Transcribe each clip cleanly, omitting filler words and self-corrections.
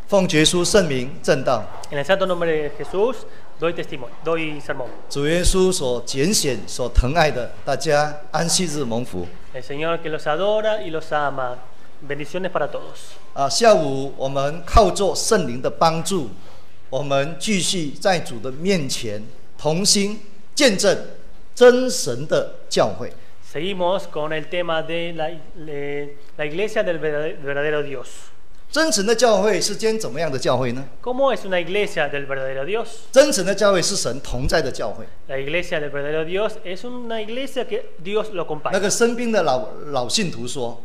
奉耶稣圣名证道。 En el santo nombre de Jesús doy testimonio, doy sermón. 主耶稣所拣选、所疼爱的，大家安息日蒙福。 El Señor que los adora y los ama. Bendiciones para todos. 下午我们靠着圣灵的帮助，我们继续在主的面前同心见证真神的教会。 Seguimos con el tema de la iglesia del verdadero Dios. 真神的教会是间怎么样的教会呢？ ¿Cómo es una iglesia del verdadero Dios? 真神的教会是神同在的教会。 La iglesia del verdadero Dios es una iglesia que Dios lo 那 acompaña. 个生病的老信徒说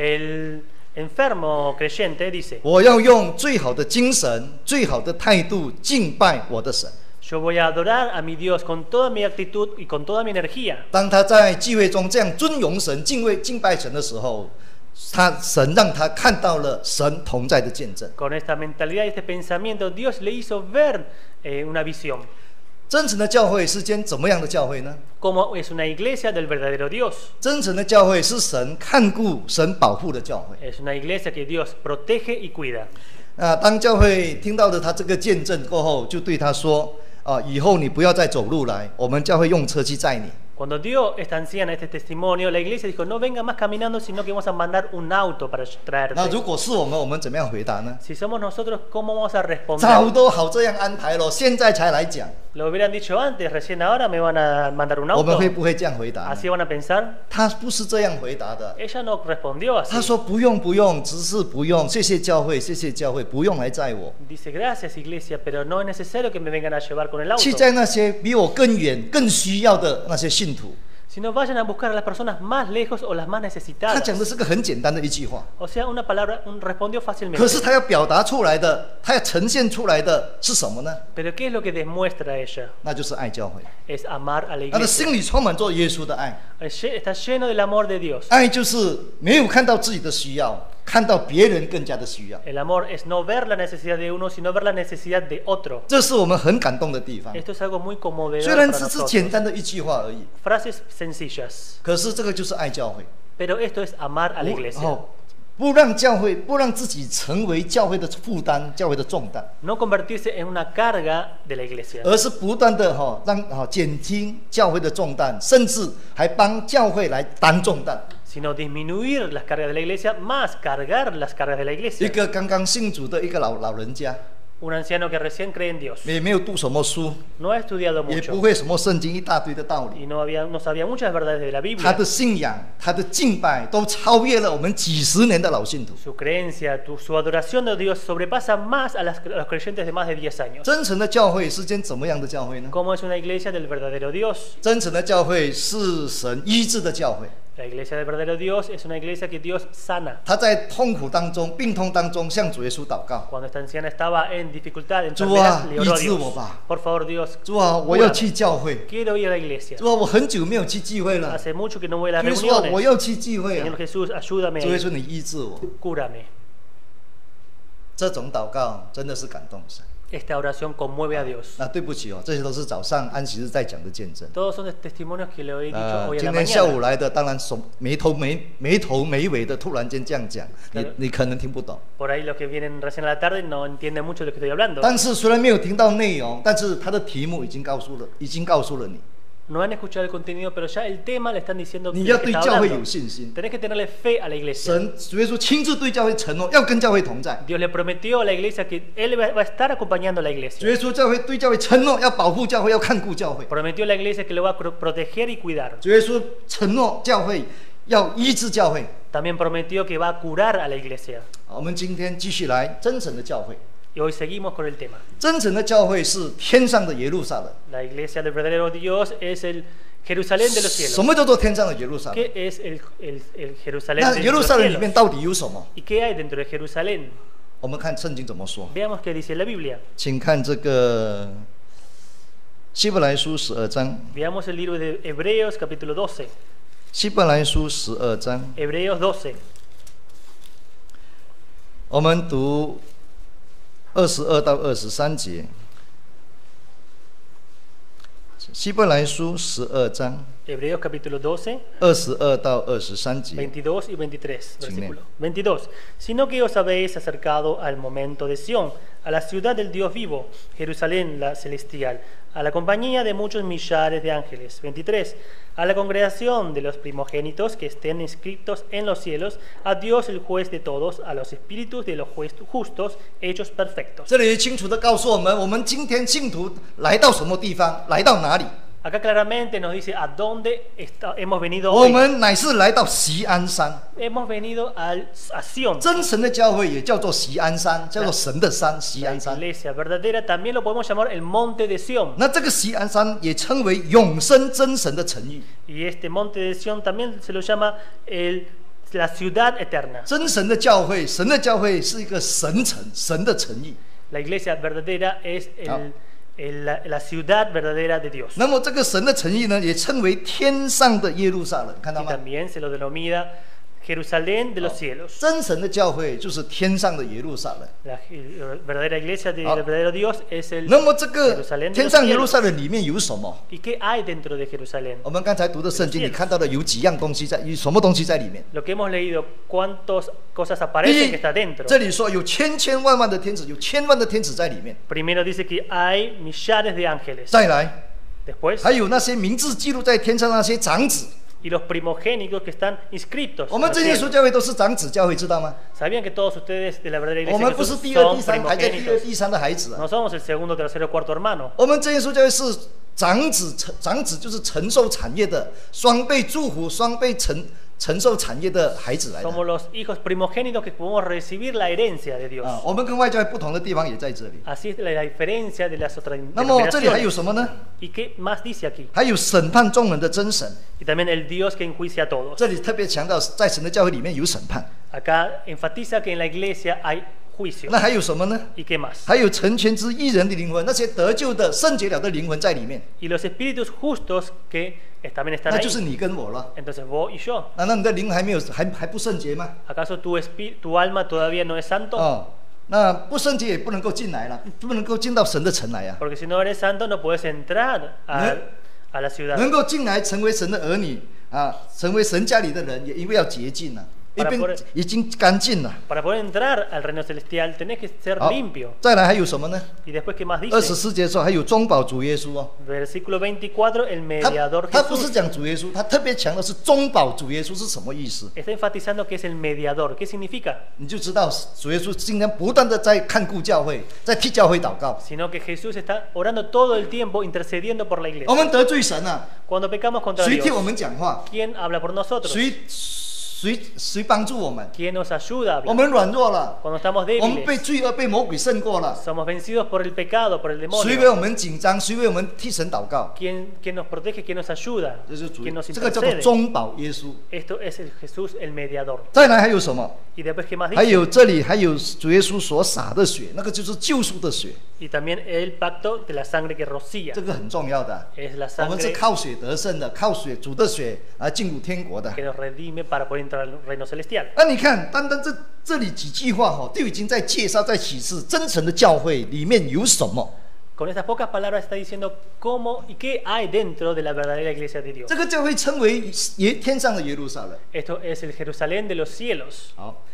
El enfermo creyente dice: 我要用最好的精神、最好的态度敬拜我的神。 Yo voy a adorar a mi Dios con toda mi actitud y con toda mi energía. 当他在聚会中这样尊荣神、敬拜神的时候，神让他看到了神同在的见证。 Con esta mentalidad y este pensamiento, Dios le hizo ver una visión. 真神的教会是间怎么样的教会呢？ ¿Cómo es una iglesia del verdadero Dios? 真神的教会是神看顾、神保护的教会。 Es una iglesia que Dios protege y cuida. 当教会听到了他这个见证过后，就对他说：以后你不要再走路来，我们教会用车去载你。 Cuando dio esta anciana este testimonio, la iglesia dijo: no venga más caminando, sino que vamos a mandar un auto para 那 traerte. 如果是我们怎么样回答呢？ Si somos nosotros, ¿cómo vamos a 早 responder? 都好这样安排了，现在才来讲， Lo hubieran dicho antes, recién ahora me van a mandar un 我们 auto. 会不会这样回答呢？ Así van a pensar. 他不是这样回答的。 Ella no respondió 他 así. 说不用不用，只是不用，谢谢教会，谢谢教会，不用来载我。 Dice: gracias, iglesia, pero no es necesario que me vengan a llevar con el auto. 去载那些比我更远、更需要的那些信徒。 Sino vayan a buscar a las personas más lejos o las más 他 necesitadas. 讲的是个很简单的一句话， O sea, una palabra respondió 可 fácilmente. 是他要表达出来的，他要呈现出来的是什么呢？ Pero ¿qué es lo que demuestra ella? 那就是爱教会。 Es amar a la 他的 iglesia. 心里充满着耶稣的爱， Está lleno del amor de Dios. 爱就是没有看到自己的需要，看到别人更加的需要。 El amor es no ver la necesidad de uno, sino ver la necesidad de otro. 这是我们很感动的地方。 Esto es algo muy conmovedor 虽然 para 只是 nosotros. 简单的一句话而已， Frases sencillas. 可是这个就是爱教会。 Pero esto es amar a la iglesia. 不让教会，不让自己成为教会的负担、教会的重担， No convertirse en una carga de la iglesia. 而是不断的让减轻教会的重担，甚至还帮教会来担重担。 Sino disminuir las cargas de la iglesia, más cargar las cargas de la 一 iglesia. 个刚刚信主的一个老人家， Un anciano que recién cree en Dios. 也没有读什么书， No ha estudiado 也不 mucho 会什么圣经一大堆的道理， y no sabía muchas verdades de la 他 Biblia. 的信仰、他的敬拜都超越了我们几十年的老信徒。 Su creencia, su adoración de Dios sobrepasa más a los creyentes de más de 10 años. 真诚的教会是间怎么样的教会呢？ ¿Cómo es una iglesia del verdadero Dios? 真诚的教会是神医治的教会。 La iglesia del verdadero Dios es una iglesia que Dios sana. 他在痛苦当中、病痛当中向主耶稣祷告。 Cuando esta anciana estaba en dificultad, en 主啊， enfermedad, le oró a 医治我吧。 Dios. Por favor, Dios, 主啊，我要去教会。 quiero ir a la iglesia. 主啊，我很久没有去聚会了。 Hace mucho que no voy a las 主耶稣啊，我 reuniones. 要去聚会 Señor 啊！ Jesús, ayúdame, 主耶稣，你医治我。 cúrame. 这种祷告真的是感动神。 Esta oración conmueve a Dios. 对不起这些都是早上安息日在讲的见证。 Todos son testimonios que le he dicho hoy en 今 la 天下午 mañana. 来的，当然没头没尾的，突然间这样讲，你可能听不懂。 Por ahí los que vienen recién a la tarde no entienden mucho de lo que estoy hablando. 但是虽然没有听到内容，但是他的题目已经告诉了你。 No han escuchado el contenido, pero ya el tema le están diciendo 你 de 要 lo que 对 está 教会 hablando. 有信心。 Tenés que tenerle fe a la iglesia. 主耶稣亲自对教会承诺，要跟教会同在。 Dios le prometió a la iglesia que Él va a estar acompañando a la 主 iglesia. 耶稣对教会承诺，要保护教会，要看顾教会。 Prometió a la iglesia que lo va a proteger y cuidar. 主耶稣承诺教会要医治教会。 También prometió que va a curar a la iglesia. 我们今天继续来真诚的教会。 Y hoy seguimos con el tema. 真诚的教会是天上的耶路撒冷。 La iglesia del verdadero Dios es el Jerusalén de los 什 cielos. 么叫做天上的耶路撒冷？ ¿Qué es el Jerusalén 那 de 耶路 los 撒冷里面 cielos? 到底有什么？ ¿Y qué hay dentro de Jerusalén? 我们看圣经怎么说。 Veamos qué dice la Biblia. 请看这个希伯来书12章。 Veamos el libro de Hebreos capítulo 12. 希伯来书12章， Hebreos 12. 我们读22到23节。希伯来书12章。 Hebreos capítulo 12, 22到23节。 22 y 23, Sí, versículo 22. Sino que os habéis acercado al momento de Sión, a la ciudad del Dios vivo, Jerusalén la celestial, a la compañía de muchos millares de ángeles. 23. A la congregación de los primogénitos que estén inscritos en los cielos, a Dios el juez de todos, a los espíritus de los justos hechos perfectos. 这里清楚的告诉我们今天信徒来到什么地方，来到哪里？ Acá claramente nos dice a dónde hemos venido 我 hoy. 们乃是来到锡安山。 Hemos venido a Sión. 真神的教会也叫做锡安山，叫做神的山，锡 La 安山。 iglesia verdadera también lo podemos llamar el monte de Sión. 那这个锡安山也称为永生真神的城邑。 Y este monte de Sión también se lo llama la ciudad eterna. 真神的教会，神的教会是一个神城，神的城邑。 La iglesia verdadera es Ah. la ciudad verdadera de Dios. 那么这个神的城邑呢，也称为天上的耶路撒冷，看到 Y 吗？ también se lo denomina Jerusalén de los cielos. 真神的教会就是天上的耶路撒冷。 La verdadera iglesia del Ah. verdadero Dios es el 那么这个 Jerusalén de 天 los 上耶路 cielos. 撒冷里面有什么？ ¿Y qué hay dentro de Jerusalén? 我们刚才读的圣经，你看到的有几样东西在，有什么东西在里面？ Lo que hemos leído, cuántas cosas 第 aparecen 一 que está dentro. 这里说有千千万万的天使，有千万的天使在里面。 Primero dice que hay millares de ángeles. 再来， Después, 还有那些名字记录在天上那些长子。 y los primogénitos que están inscritos. 我 en 们 los 真耶稣 cielos. 教会都是长子教会，知道吗？ ¿Sabían que todos ustedes de la verdadera 我 iglesia 们 de 不是 Jesús 第二、第 son 三，排在第二、 primogénitos? 第三的孩子啊。 No somos el segundo, tercero, cuarto hermano. 我们真耶稣教会是长子，长子就是承受产业的，双倍祝福、双倍承受产业的孩子来的。 Somos los hijos primogénitos que podemos recibir la herencia de Dios. 啊，我们跟外教会不同的地方也在这里。 Así es la diferencia de las otras 那么这里还有 denominaciones. 什么呢？ ¿Y qué más dice aquí? 还有审判众人的真神。 Y también el Dios que enjuicia a todos. 这里特别强调，在神的教会里面有审判。 Acá enfatiza que en la iglesia hay juicio. 那还有什么呢？ ¿Y qué más? 还有成全之义人的灵魂，那些得救的、圣洁了的灵魂在里面， Y los espíritus justos que también están 那 ahí. 就是你跟我了。 Entonces vos y yo. 难道你的灵还没有还不圣洁吗？ ¿Acaso tu alma todavía no es santo? 哦，那不圣洁也不能够进来了，不能够进到神的城来啊。 Porque si no eres santo no puedes entrar a la ciudad. 能够进来成为神的儿女啊，成为神家里的人，也因为要洁净了，一边已经干净了。 Para poder entrar al reino celestial tenés que ser 好 limpio. 再来还有什么呢？ Y después, ¿qué más 24 dice? 节说还有中保主耶稣哦。 Versículo 24, el 他 mediador 他不是 Jesús. 讲主耶稣，他特别强的是中保主耶稣是什么意思？ Está enfatizando que es el mediador. ¿Qué significa? 你就知道主耶稣今天不断的在看顾教会，在替教会祷告。 Sino que Jesús está orando todo el tiempo, intercediendo por la 我 iglesia. 们得罪神啊， Cuando pecamos contra 谁替我 Dios, 们讲话？ ¿quién habla por nosotros? 谁帮助我们？ ¿Quién nos ayuda a 我 hablar? 们软弱了， Cuando estamos 我们被 débiles, 罪恶、被魔鬼胜过了。 somos vencidos por el pecado, por el 谁为 demonio. 我们紧张？谁为我们替神祷告？ ¿Quién nos protege? ¿Quién nos ayuda? 这是主， ¿Quién nos 这个叫做 intercede? 中保耶稣。 Esto es el Jesús, el mediador. 再来还有什么？ Y después, ¿qué más 还 dice? 有这里还有主耶稣所洒的血，那个就是救赎的血， Y también el pacto de la sangre que rocía. 这个很重要的。 Es la 我们是 sangre 靠血得胜的，靠血主的血来进入天国的。 que nos redime para poder entrar al reino celestial. 那你看，单单这里几句话哈，就已经在介绍、在启示真诚的教会里面有什么。 Con estas pocas palabras está diciendo cómo y qué hay dentro de la verdadera iglesia de Dios. 这个教会称为天上的耶路撒冷。 Esto es el Jerusalén de los cielos. 好，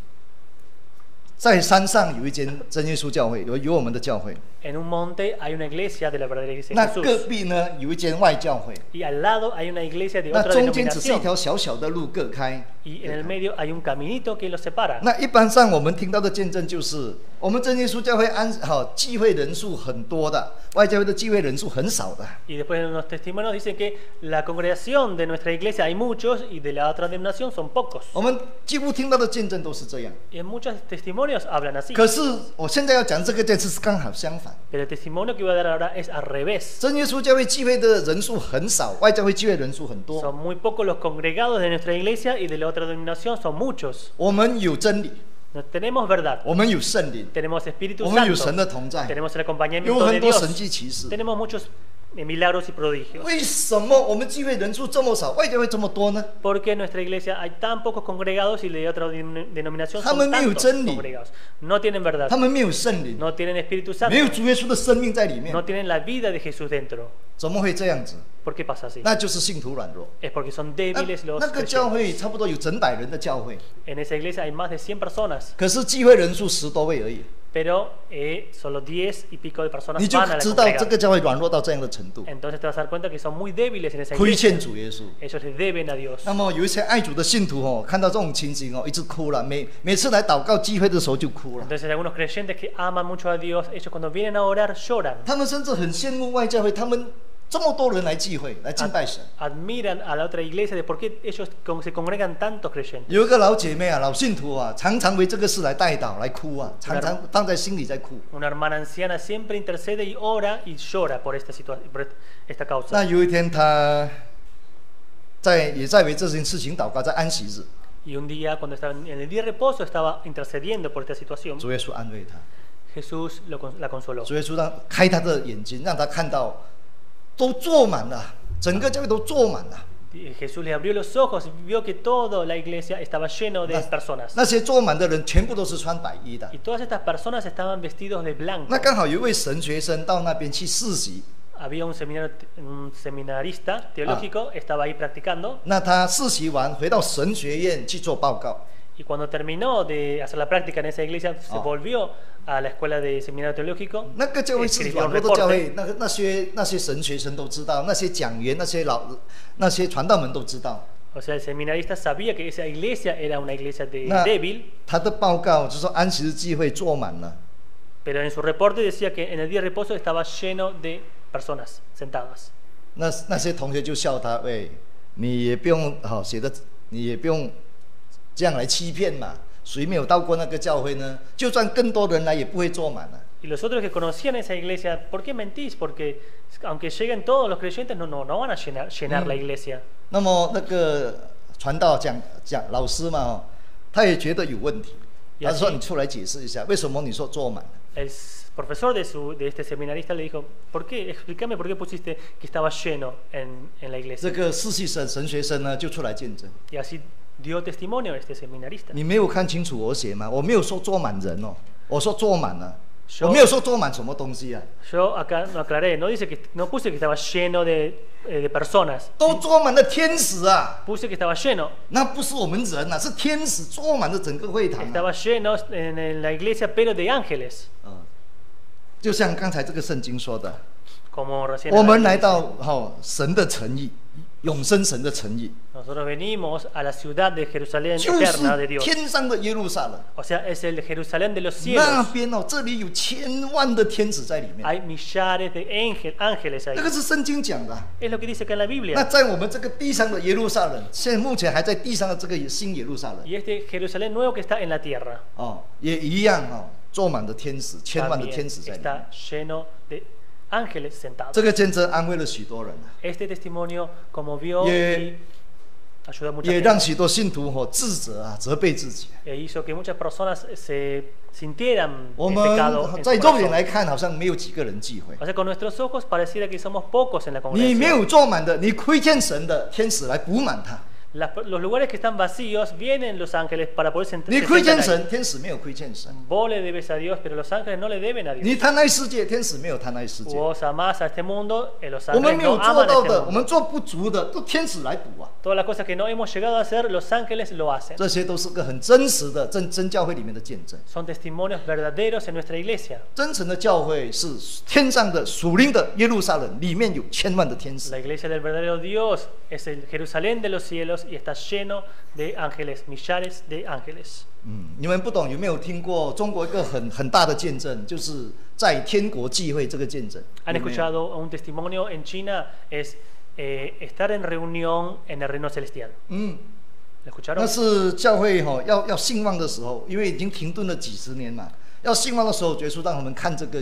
在山上有一间真耶稣教会，有我们的教会。 En un monte hay una iglesia de la verdadera iglesia 那 de 隔 Jesús. 壁呢有一间外教会， Y al lado hay una iglesia de 那 otra 中间只是一 denominación. 条小小的路隔开。 Y en el medio hay un caminito que los separa. 那一般上我们听到的见证就是，我们真耶稣教会聚会人数很多的，外教会的聚会人数很少的。 Y después en los testimonios dicen que la congregación de nuestra iglesia hay muchos y de la otra denominación son pocos. 我们几乎听到的见证都是这样。 Y en muchos testimonios hablan así. 可是我现在要讲这个件事是刚好相反。 Pero el testimonio que voy a dar ahora es al revés. 真耶稣教会聚会的人数很少，外教会聚会人数很多。 Son muy pocos los congregados de nuestra iglesia y de la otra denominación son muchos. 我们有真理， No tenemos verdad, 我们有圣灵， tenemos Espíritu 我们有神 Santo, 的同在， tenemos el 有 acompañamiento de 很多神 Dios, 迹奇事。 tenemos muchos milagros y prodigios. 为什么我们聚会人数这么少，外教会这么多呢？ ¿Por qué en nuestra iglesia hay tan pocos congregados y de otra denominación son 他们没有 tantos 真理。 congregados? No tienen verdad, 他们没有圣灵， no tienen Espíritu Santo, 没有主耶稣的生命在里面， no tienen la vida de Jesús dentro. 怎么会这样子？ ¿Por qué pasa así? 那就是信徒软弱。 Es porque son 那 débiles los 那个教 creyentes. 会差不多有整百人的教会， En esa iglesia hay más de 100 personas, 可是聚会人数10多位而已。 pero solo 10 y pico de personas 你就 van a la 知道这 congregación. 个教会软弱到这样的程度， Entonces te vas a dar cuenta que son muy débiles en esa 亏 iglesia. 欠主耶稣。 Ellos le deben a Dios. 那么有一些爱主的信徒哦，看到这种情形哦，一直哭了。每次来祷告聚会的时候就哭了。 Entonces algunos creyentes que aman mucho a Dios, ellos cuando vienen a orar lloran. 他们甚至很羡慕外教会，他们这么多人来聚会来敬拜神。 Admiran a la otra iglesia de por qué ellos se congregan tantos creyentes. 有一个老姐妹啊，老信徒啊，常常为这个事来代祷来哭啊，常常放在心里在哭。 Una hermana anciana siempre intercede y ora y llora por esta situación, por esta 那 causa. 有一天她也在为这件事情祷告，在安息日， Y un día, cuando estaba en el día de reposo, estaba intercediendo por esta situación. 主耶稣安慰她， Jesús la consoló. 主耶稣开她的眼睛，让她看到都坐满了，整个教会都坐满了。 Y Jesús le abrió los ojos y vio que toda la iglesia estaba lleno de personas. 那些坐满的人全部都是穿白衣的。 Y todas estas personas estaban vestidos de blanco. 那刚好有一位神学生到那边去实习， Había un seminarista teológico, estaba ahí practicando. 那他实习完回到神学院去做报告。 Y cuando terminó de hacer la práctica en esa iglesia, se volvió a la escuela de seminario teológico. 那个教会是 Escribió 软 un 弱的教 reporte. 会，那些神学生都知道，那些讲员、那些传道们都知道。 O sea, el seminarista sabía que esa iglesia era una iglesia 那 débil, 他的报告就说安息日聚会坐满了。 pero en su reporte decía que en el día de reposo estaba lleno de personas sentadas. 那些同学就笑他，喂，你也不用写的，你也不用这样来欺骗嘛。谁没有到过那个教会呢？就算更多人来，也不会坐满了。 Y los otros que conocían esa iglesia, ¿por qué mentís? Porque aunque lleguen todos los creyentes, no van a llenar la iglesia. 那么那个传道讲老师嘛，他也觉得有问题，他说：“你出来解释一下，为什么你说坐满了？” El profesor de este seminarista le dijo, ¿por qué? Explícame por qué pusiste que estaba lleno en la 这 iglesia. 个实习神学生呢就出来见证。 Y así dio testimonio este seminarista. 你没有看清楚我写吗？我没有说坐满人哦，我说坐满了， yo 我没有说坐满什么东西啊， Yo acá no aclaré, no puse que estaba lleno de personas, 都坐满了天使啊， puse que estaba lleno. 那不是我们人啊，是天使坐满了整个会堂、啊。 Estaba lleno en la iglesia, pero de ángeles. 就像刚才这个圣经说的， Como recién 我们 Ana 来 dice, 到神的诚意，永生神的诚意， nosotros venimos a la ciudad de Jerusalén 就 eterna de 是 Dios. 天上的耶路撒冷。 O sea, es el Jerusalén de los 那 cielos. 边哦，这里有千万的天使在里面， Hay millares de ángeles ahí. 这个是圣经讲的啊。 Es lo que dice acá en la 那 Biblia. 在我们这个地上的耶路撒冷，现在目前还在地上的这个新耶路撒冷 Y este Jerusalén nuevo que está en la tierra 哦，也一样哦，坐满了天使，千万的 también 天使在里面。 está lleno de ángeles 这 sentados. 个见证安慰了许多人啊， Este testimonio conmovió Y- y ayudó a mucha 也让 gente. 许多信徒自责啊，责备自己。 E hizo que muchas personas se sintieran 我 el 们 pecado en 在 su 肉眼 corazón. 来看，好像没有几个人聚会。 O sea, con nuestros ojos pareciera que somos pocos en la 你没 congregación. 有坐满的，你亏欠神的天使来补满它。 Los lugares que están vacíos vienen los ángeles para poder 你亏欠 sentarse. 神，天使没有亏欠神。 Vos le debes a Dios, pero los ángeles no le deben a 你 Dios. 贪爱世界，天使没有贪爱世界。 Vos amás a este mundo, los 我们 ángeles 没有 no 做 aman a 到 este 的，我 mundo. 们做不足的，都天使来补啊。 Todas las cosas que no hemos llegado a hacer, los ángeles lo hacen. 这些都是个很真实的真教会里面的见证。 Son testimonios verdaderos en nuestra iglesia. 真诚的教会是天上的属灵的耶路撒冷，里面有千万的天使。 La iglesia del verdadero Dios es el Jerusalén de los cielos y está lleno de ángeles, millares de ángeles. 你们不懂有没有听过中国一个很大的见证，就是在天国聚会这个见证。 ¿Han 有没有 escuchado un testimonio en China? Es estar en reunión en el reino celestial. 嗯， ¿Lo escucharon? 那是教会要兴旺的时候，因为已经停顿了几十年嘛。要兴旺的时候，耶稣让我们看这个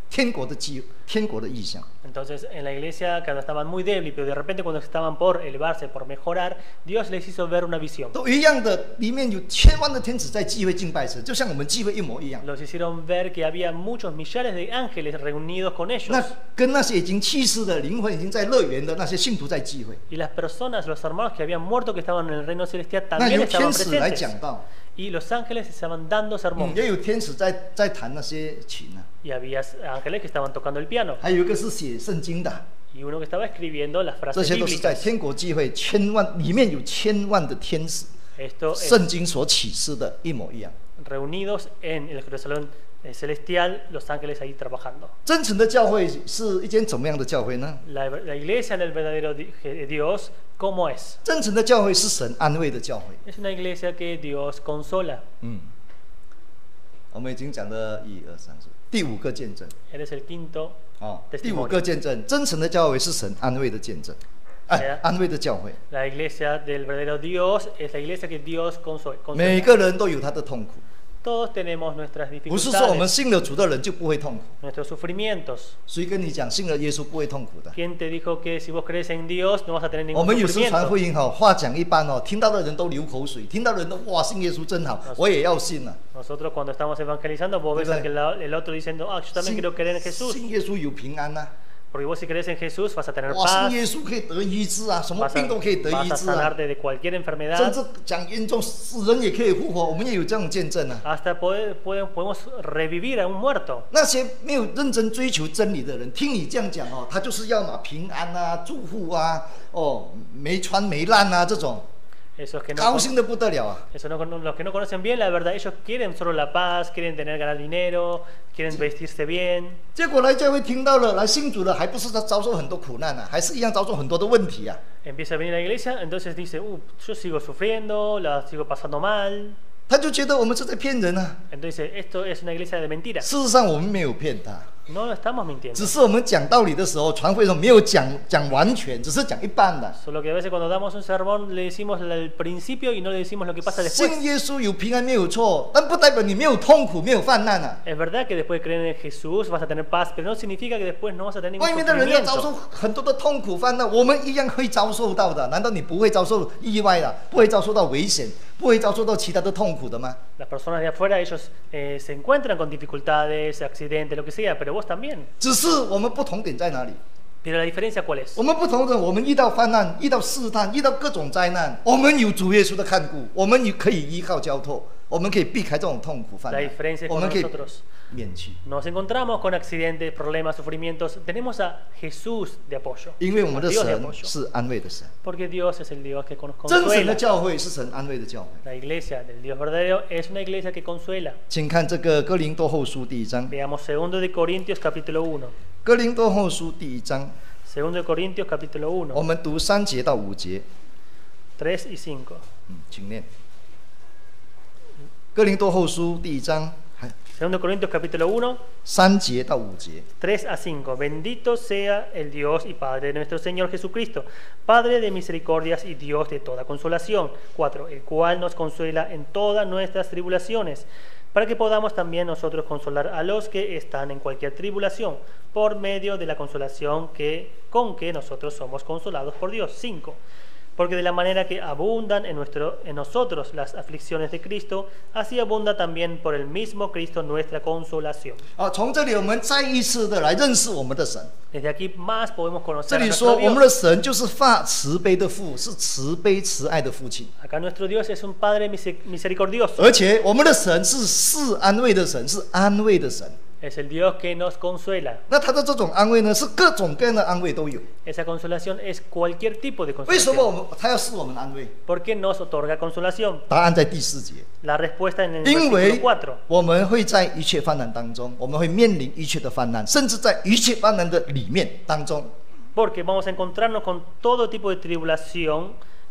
天国的意象。 Entonces, en la iglesia, cuando estaban muy débiles, pero de repente cuando estaban por elevarse, por mejorar, Dios les hizo ver una visión. 都一样的，里面有千万的天使在聚会敬拜神，就像我们聚会一模一样。 Los hicieron ver que había muchos millares de ángeles reunidos con ellos. 那跟那些已经去世的灵魂已经在乐园的那些信徒在聚会， Y las personas, los hermanos que habían muerto, que estaban en el reino celestial, 那 también 由 estaban 天使来 presentes. 讲道， Y los ángeles estaban dando sermón. 也有天使在弹那些琴啊， Y había ángeles que estaban tocando el piano. 还有一个是写圣经的， Y uno que estaba escribiendo las 这 frases 些都是在 bíblicas. 天国聚会，里面有千万的天使， Esto es 圣经所启示的一模一样。 reunidos en el Jerusalén celestial, los ángeles ahí trabajando. 真诚的教会是一间怎么样的教会呢？ La iglesia del verdadero Dios, ¿cómo es? 真诚的教会是神安慰的教会。 Es una iglesia que Dios consola. 我们已经讲了1、2、3、4，第5个见证。 Eres el quinto 第5个见证，真诚的教会是神安慰的见证，安慰的教会。 La iglesia del verdadero Dios es la iglesia que Dios consuela. 每个人都有他的痛苦， Todos tenemos nuestras 不是说我们 dificultades, 信了主的人就不会痛苦。 nuestros sufrimientos. 谁跟你讲信了耶稣不会痛苦的？ ¿Quién te dijo que si vos crees en Dios no vas a tener 我 ningún 们有时传 sufrimiento? 福音话讲一般听到的人都流口水，听到的人都哇信耶稣真好，我也要信了。 Nosotros cuando estamos evangelizando, vos ves ¿Verdad? que el otro diciendo, ah, yo también quiero creer en Jesús. 信耶稣有平安呐、 Porque vos si crees en Jesús vas a tener 哇， paz, 信耶稣可以得医治啊，什么 vas 病都可以得 a 医治啊， sanarte de cualquier 甚 enfermedad. 至讲严重死人也可以复活，我们也有这种见证啊。 Hasta podemos revivir a un muerto. 那些没有认真追求真理的人，听你这样讲他就是要嘛平安啊、祝福啊、没穿没烂啊这种， Esos que 高兴的不得了啊。 los que no conocen bien la verdad, ellos quieren solo la paz, quieren ganar dinero, quieren vestirse bien. 结果来教会听到了，来信主了，还不是他遭受很多苦难啊，还是一样遭受很多的问题啊。 Empieza a venir a la iglesia, entonces dice, yo sigo sufriendo, la sigo pasando mal. 他就觉得我们是在骗人啊。 Entonces, esto es una iglesia de mentiras. 事实上我们没有骗他， No lo estamos mintiendo. 只是我们讲道理的时候，传福音的时候没有讲完全，只是讲一半的。 Solo que a veces cuando damos un sermón le decimos el principio y no le decimos lo que pasa después. 信耶稣有平安没有错，但不代表你没有痛苦、没有患难啊。 Es verdad que después de creer en Jesús vas a tener paz, pero no significa que después no vas a tener ningún 外面的人要遭受 sufrimiento. 很多的痛苦患难，我们一样会遭受到的。难道你不会遭受意外的，不会遭受到危险，不会遭受到其他的痛苦的吗？ Las personas de afuera, ellos se encuentran con dificultades, accidentes, lo que sea, pero vos también. 只是我们不同点在哪里？ Pero la diferencia ¿cuál es? 我们不同的，我们遇到患难、遇到试探、遇到各种灾难，我们有主耶稣的看顾，我们可以依靠交托，我们可以避开这种痛苦患 La 难 diferencia，es 我 con 们可以 nosotros 免去， Nos encontramos con accidentes, problemas, sufrimientos. Tenemos a Jesús de apoyo. 因为我们的 Dios de 神 apoyo. 是安慰的神。 Porque Dios es el Dios que nos 真诚的 consuela. 教会是神安慰的教会。 La iglesia del Dios verdadero es una iglesia que consuela. 请看这个哥林多后书第1章， Veamos 2 de Corintios capítulo 1. 哥林多后书第1章， 2 de Corintios capítulo 我 1, 们读3节到5节， 3 y 5. 请念。哥林多后书第1章， 2 de Corintios capítulo 1, 3节到5节。 3 a 5. Bendito sea el Dios y Padre de nuestro Señor Jesucristo, Padre de misericordias y Dios de toda consolación. 4. El cual nos consuela en todas nuestras tribulaciones, para que podamos también nosotros consolar a los que están en cualquier tribulación, por medio de la consolación con que nosotros somos consolados por Dios. 5. Porque de la manera que abundan en nosotros las aflicciones de Cristo, así abunda también por el mismo Cristo nuestra consolación. 从这里我们再一次的来认识我们的神。 Desde aquí más podemos 这 conocer a 里 nuestro 说我们 Dios. 的神就是发慈悲的父，是慈悲慈爱的父亲， Acá nuestro Dios es un Padre misericordioso. 而且我们的神是安慰的神，是安慰的神。 Es el Dios que nos consuela. 那他的这种安慰呢，是各种各样的安慰都有。 Esa consolación es cualquier tipo de 为什么 consolación. 他要赐我们安慰？ ¿Por qué nos otorga consolación? 答案在第4节。 La respuesta en el 因为 versículo 4. 我们会在一切患难当中，我们会面临一切的患难，甚至在一切患难的里面当中， Porque vamos a encontrarnos con todo tipo de tribulación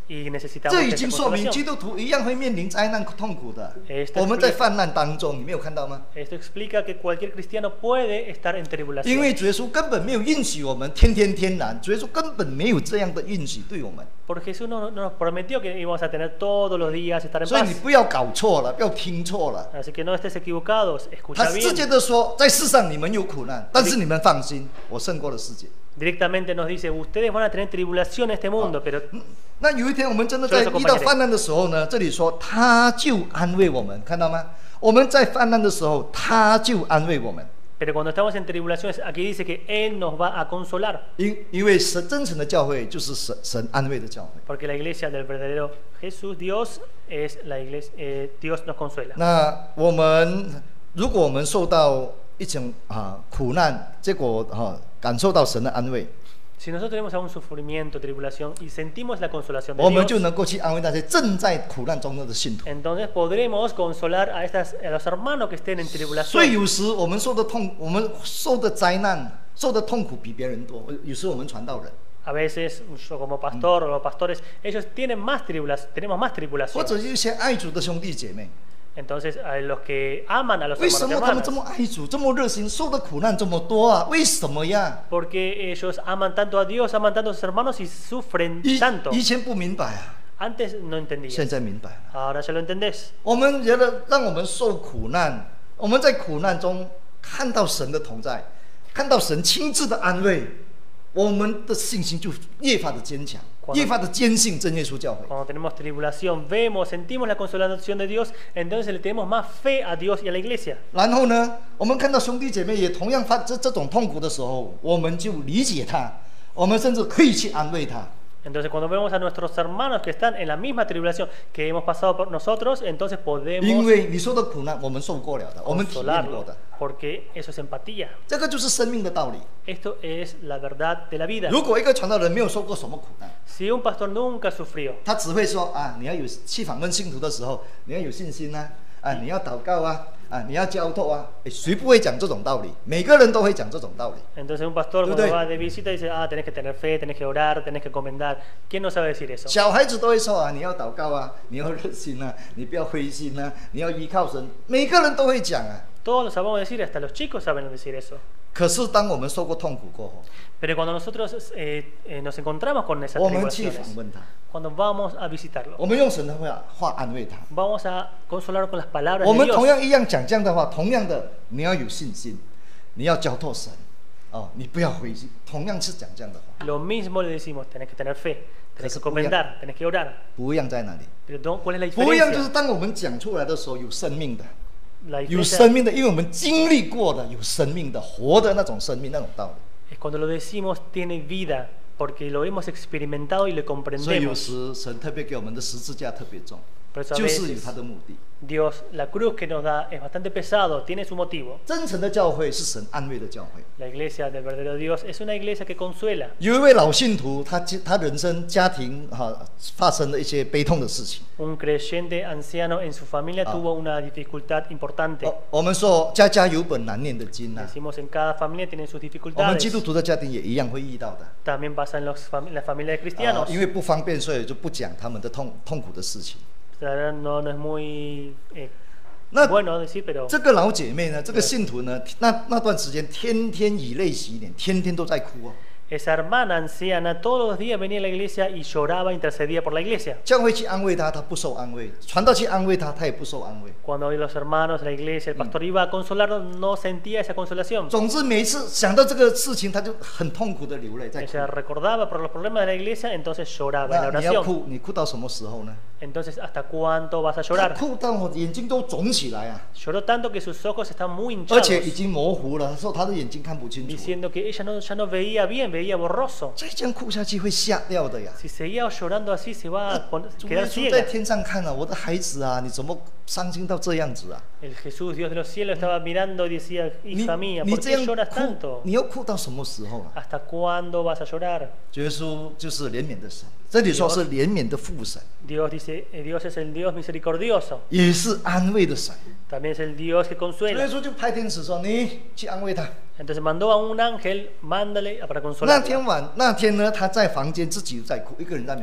y necesitamos 这已 esa 经说明基 consolación. 督徒一样会面临灾难痛苦的 Esto。 我们在患难当中，你没有看到吗？ Esto explica que cualquier cristiano puede estar en 因 tribulación. 为主耶稣根本没有允许我们天天天然，主耶稣根本没有这样的允许对我们， Porque Jesús no nos prometió que íbamos a tener todos los días estar en 所以 paz. 你不要搞错了，不要听错了。 Así que no estés equivocados, 他 escucha 直接 bien. 的说，在世上你们有苦难，但是你们放心，我胜过了世界。 Directamente nos dice, ustedes van a tener tribulación en este mundo, pero 那有一天我们真的在遇到患难的时候呢，这里说他就安慰我们，看到吗？我们在患难的时候，他就安慰我们。 pero cuando estamos en tribulaciones, aquí dice que Él nos va a consolar. 因为神真诚的教会就是神安慰的教会。 Porque la iglesia del verdadero Jesús, Dios, es la iglesia, Dios nos consuela. 那我们如果我们受到一种苦难，结果感受到神的安慰， Si nosotros tenemos algún sufrimiento, tribulación y sentimos la consolación de 我们就 Dios, 能够去安慰那些正在苦难中的信徒。 entonces podremos consolar a los hermanos que estén en 所以 tribulación. 有时我们受的灾难、受的痛苦比别人多。有时我们传道人， A veces, yo como pastor o los pastores, ellos tienen más tenemos más 或 tribulación. 者一些爱主的兄弟姐妹， Entonces, a los que aman a los 为什 hermanos y 么他们这 hermanas, 么爱主、这么热心，受的苦难这么多啊？为什么呀？ porque ellos aman tanto a Dios, aman tanto a sus hermanos y sufren 以 tanto. 前不明白啊， Antes no 现 entendías, 在明白了。 ahora ya lo entendés. 我们觉得让我们受苦难，我们在苦难中看到神的同在，看到神亲自的安慰，我们的信心就越发的坚强，越发的坚信真耶稣教会。 Cuando tenemos tribulación, vemos, sentimos la consolación de Dios, entonces le tenemos más fe a Dios y a la iglesia. 然后呢，我们看到兄弟姐妹也同样发这种痛苦的时候，我们就理解他，我们甚至可以去安慰他。 Entonces cuando vemos a nuestros hermanos que están en la misma tribulación que hemos pasado por nosotros, entonces 因 podemos 为你受的苦难，我们受过了的，我们体验过 consolarlo, 的， porque eso es empatía. 这个就是生命的道理。 Esto es la verdad de la vida. 如果一个传道人没有受过什么苦难， Si un pastor nunca sufrió, 他只会说你要有去访问信徒的时候，你要有信心你要祷告你要交托谁不会讲这种道理？每个人都会讲这种道理。 entonces un pastor ¿Tú cuando te- va de visita dice, tenés que tener fe, tenés que orar, tenés que encomendar. ¿Quién no sabe decir eso? 小孩子都会说你要祷告你要热心你不要灰心你要依靠神，每个人都会讲 Todos lo sabemos decir, hasta los chicos saben decir eso. 可是当我们受过痛苦过后， Pero cuando nosotros nos encontramos con esas 我们去 tribulaciones, 访问他， cuando vamos a visitarlo, 我们用神的话安慰他。 vamos a consolarlo con las palabras 我 de 们同 Dios. 样一样讲这样的话，同样的你要有信心，你要交托神你不要灰心，同样是讲这样的话。 Lo mismo le decimos, tenés que tener fe, tenés Eso que encomendar, tenés que orar. 不一样在哪里？ Pero ¿cuál es la 不一样就是 diferencia? 当我们讲出来的时候有生命的， La 有 diferencia 生命的，因为我们经历过的，有生命的，活的那种生命那种道理。 es cuando lo decimos tiene vida, porque lo hemos experimentado y lo 所以有 comprendemos. 时神特别给我们的十字架特别重， Por eso a 就是有 veces 他的目的。 Dios, la cruz que nos da es bastante pesado, tiene su motivo. 真诚的教会是神安慰的教会。 La iglesia del verdadero Dios es una iglesia que consuela. 有一位老信徒，他人生家庭发生了一些悲痛的事情。 Un creyente anciano en su familia tuvo una dificultad importante. 我们说家家有本难念的经 Decimos en cada familia tienen sus 我们 dificultades. 基督徒的家庭也一样会遇到的。 También pasa en la familia de cristianos. 因为不方便，所以就不讲他们的痛苦的事情。 La verdad no es muy 那 bueno decir, pero 这个老姐妹呢，这个信徒呢，那段时间天天以泪洗脸，天天都在哭 esa hermana anciana todos los días venía a la iglesia y lloraba, intercedía por la iglesia. 教会去安慰他，他不受安慰；传道去安慰他，他也不受安慰。 Cuando los hermanos, la iglesia, el pastor iba a consolarlo, no sentía esa consolación. 总之，每一次想到这个事情，他就很痛苦的流泪，在哭。 Ella recordaba por los problemas de la iglesia, entonces lloraba en la 那你要 oración. 哭，你哭到什么时候呢？ Entonces, ¿hasta cuánto vas a 他 llorar? 哭到我眼睛都肿起来 Lloró tanto que sus ojos están muy 而且 hinchados, 已经模糊了，说他的眼睛看不清楚。 diciendo que ella ya no veía bien, veía borroso. 再这样哭下去会吓掉的呀！ Si seguía llorando así, se va a 主耶 quedar 稣在 ciega. 天上看我的孩子你怎么伤心到这样子 El Jesús, Dios de los cielos, estaba mirando y decía, 你 hija mía, 你 ¿por 这 qué 样 lloras 哭 tanto?， 你要哭到什么时候 ¿Hasta cuándo vas a llorar? 主耶稣就是怜悯的神，这里说是怜悯的父神， Dios dice, Dios es el Dios misericordioso, 也是安慰的神。 también es el Dios que 主耶 consuela. 稣就派天使说：“你去安慰他。” Entonces mandó a un ángel, mándale para 那 consolarla. 天呢，他在房间自己在哭，一个人在那边哭。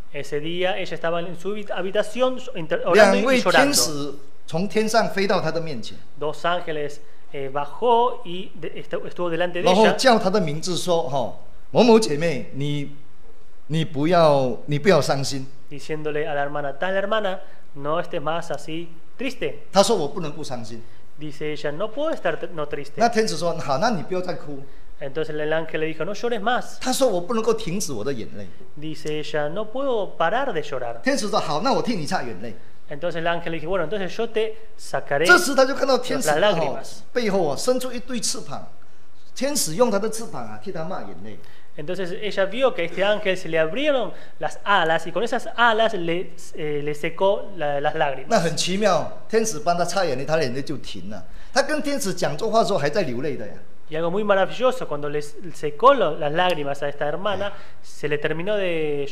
Ese día ella estaba en su habitación orando 两 y 位天 llorando. 使从天上飞到他的面前， Dos ángeles bajó y estuvo delante de 然后 ella 叫他的名字说：“某某姐妹，你不要伤心。 diciéndole a la hermana, tal hermana, no estés más así triste. ” 他说：“我不能不伤心。 Dice ella, no puedo estar no ” triste. 那天使说：“好，那你不要再哭。 Entonces el ángel le dijo, no llores más. ” 他说：“我不能够停止我的眼泪。 Dice ella, no puedo parar de llorar. ” 天使说：“好，那我替你擦眼泪。 Entonces el ángel le dijo, bueno, entonces yo te sacaré 这时他就看到天使 las lágrimas. 背后伸出一对翅膀，天使用他的翅膀替他抹眼泪。 Entonces ella vio que a este ángel se le abrieron las alas y con esas alas le secó las 那 lágrimas. 很奇妙，天使帮他擦眼泪，他的眼泪就停了。他跟天使讲这话的时候还在流泪的呀。 Y algo muy maravilloso, cuando le secó las lágrimas a esta hermana, se le terminó de...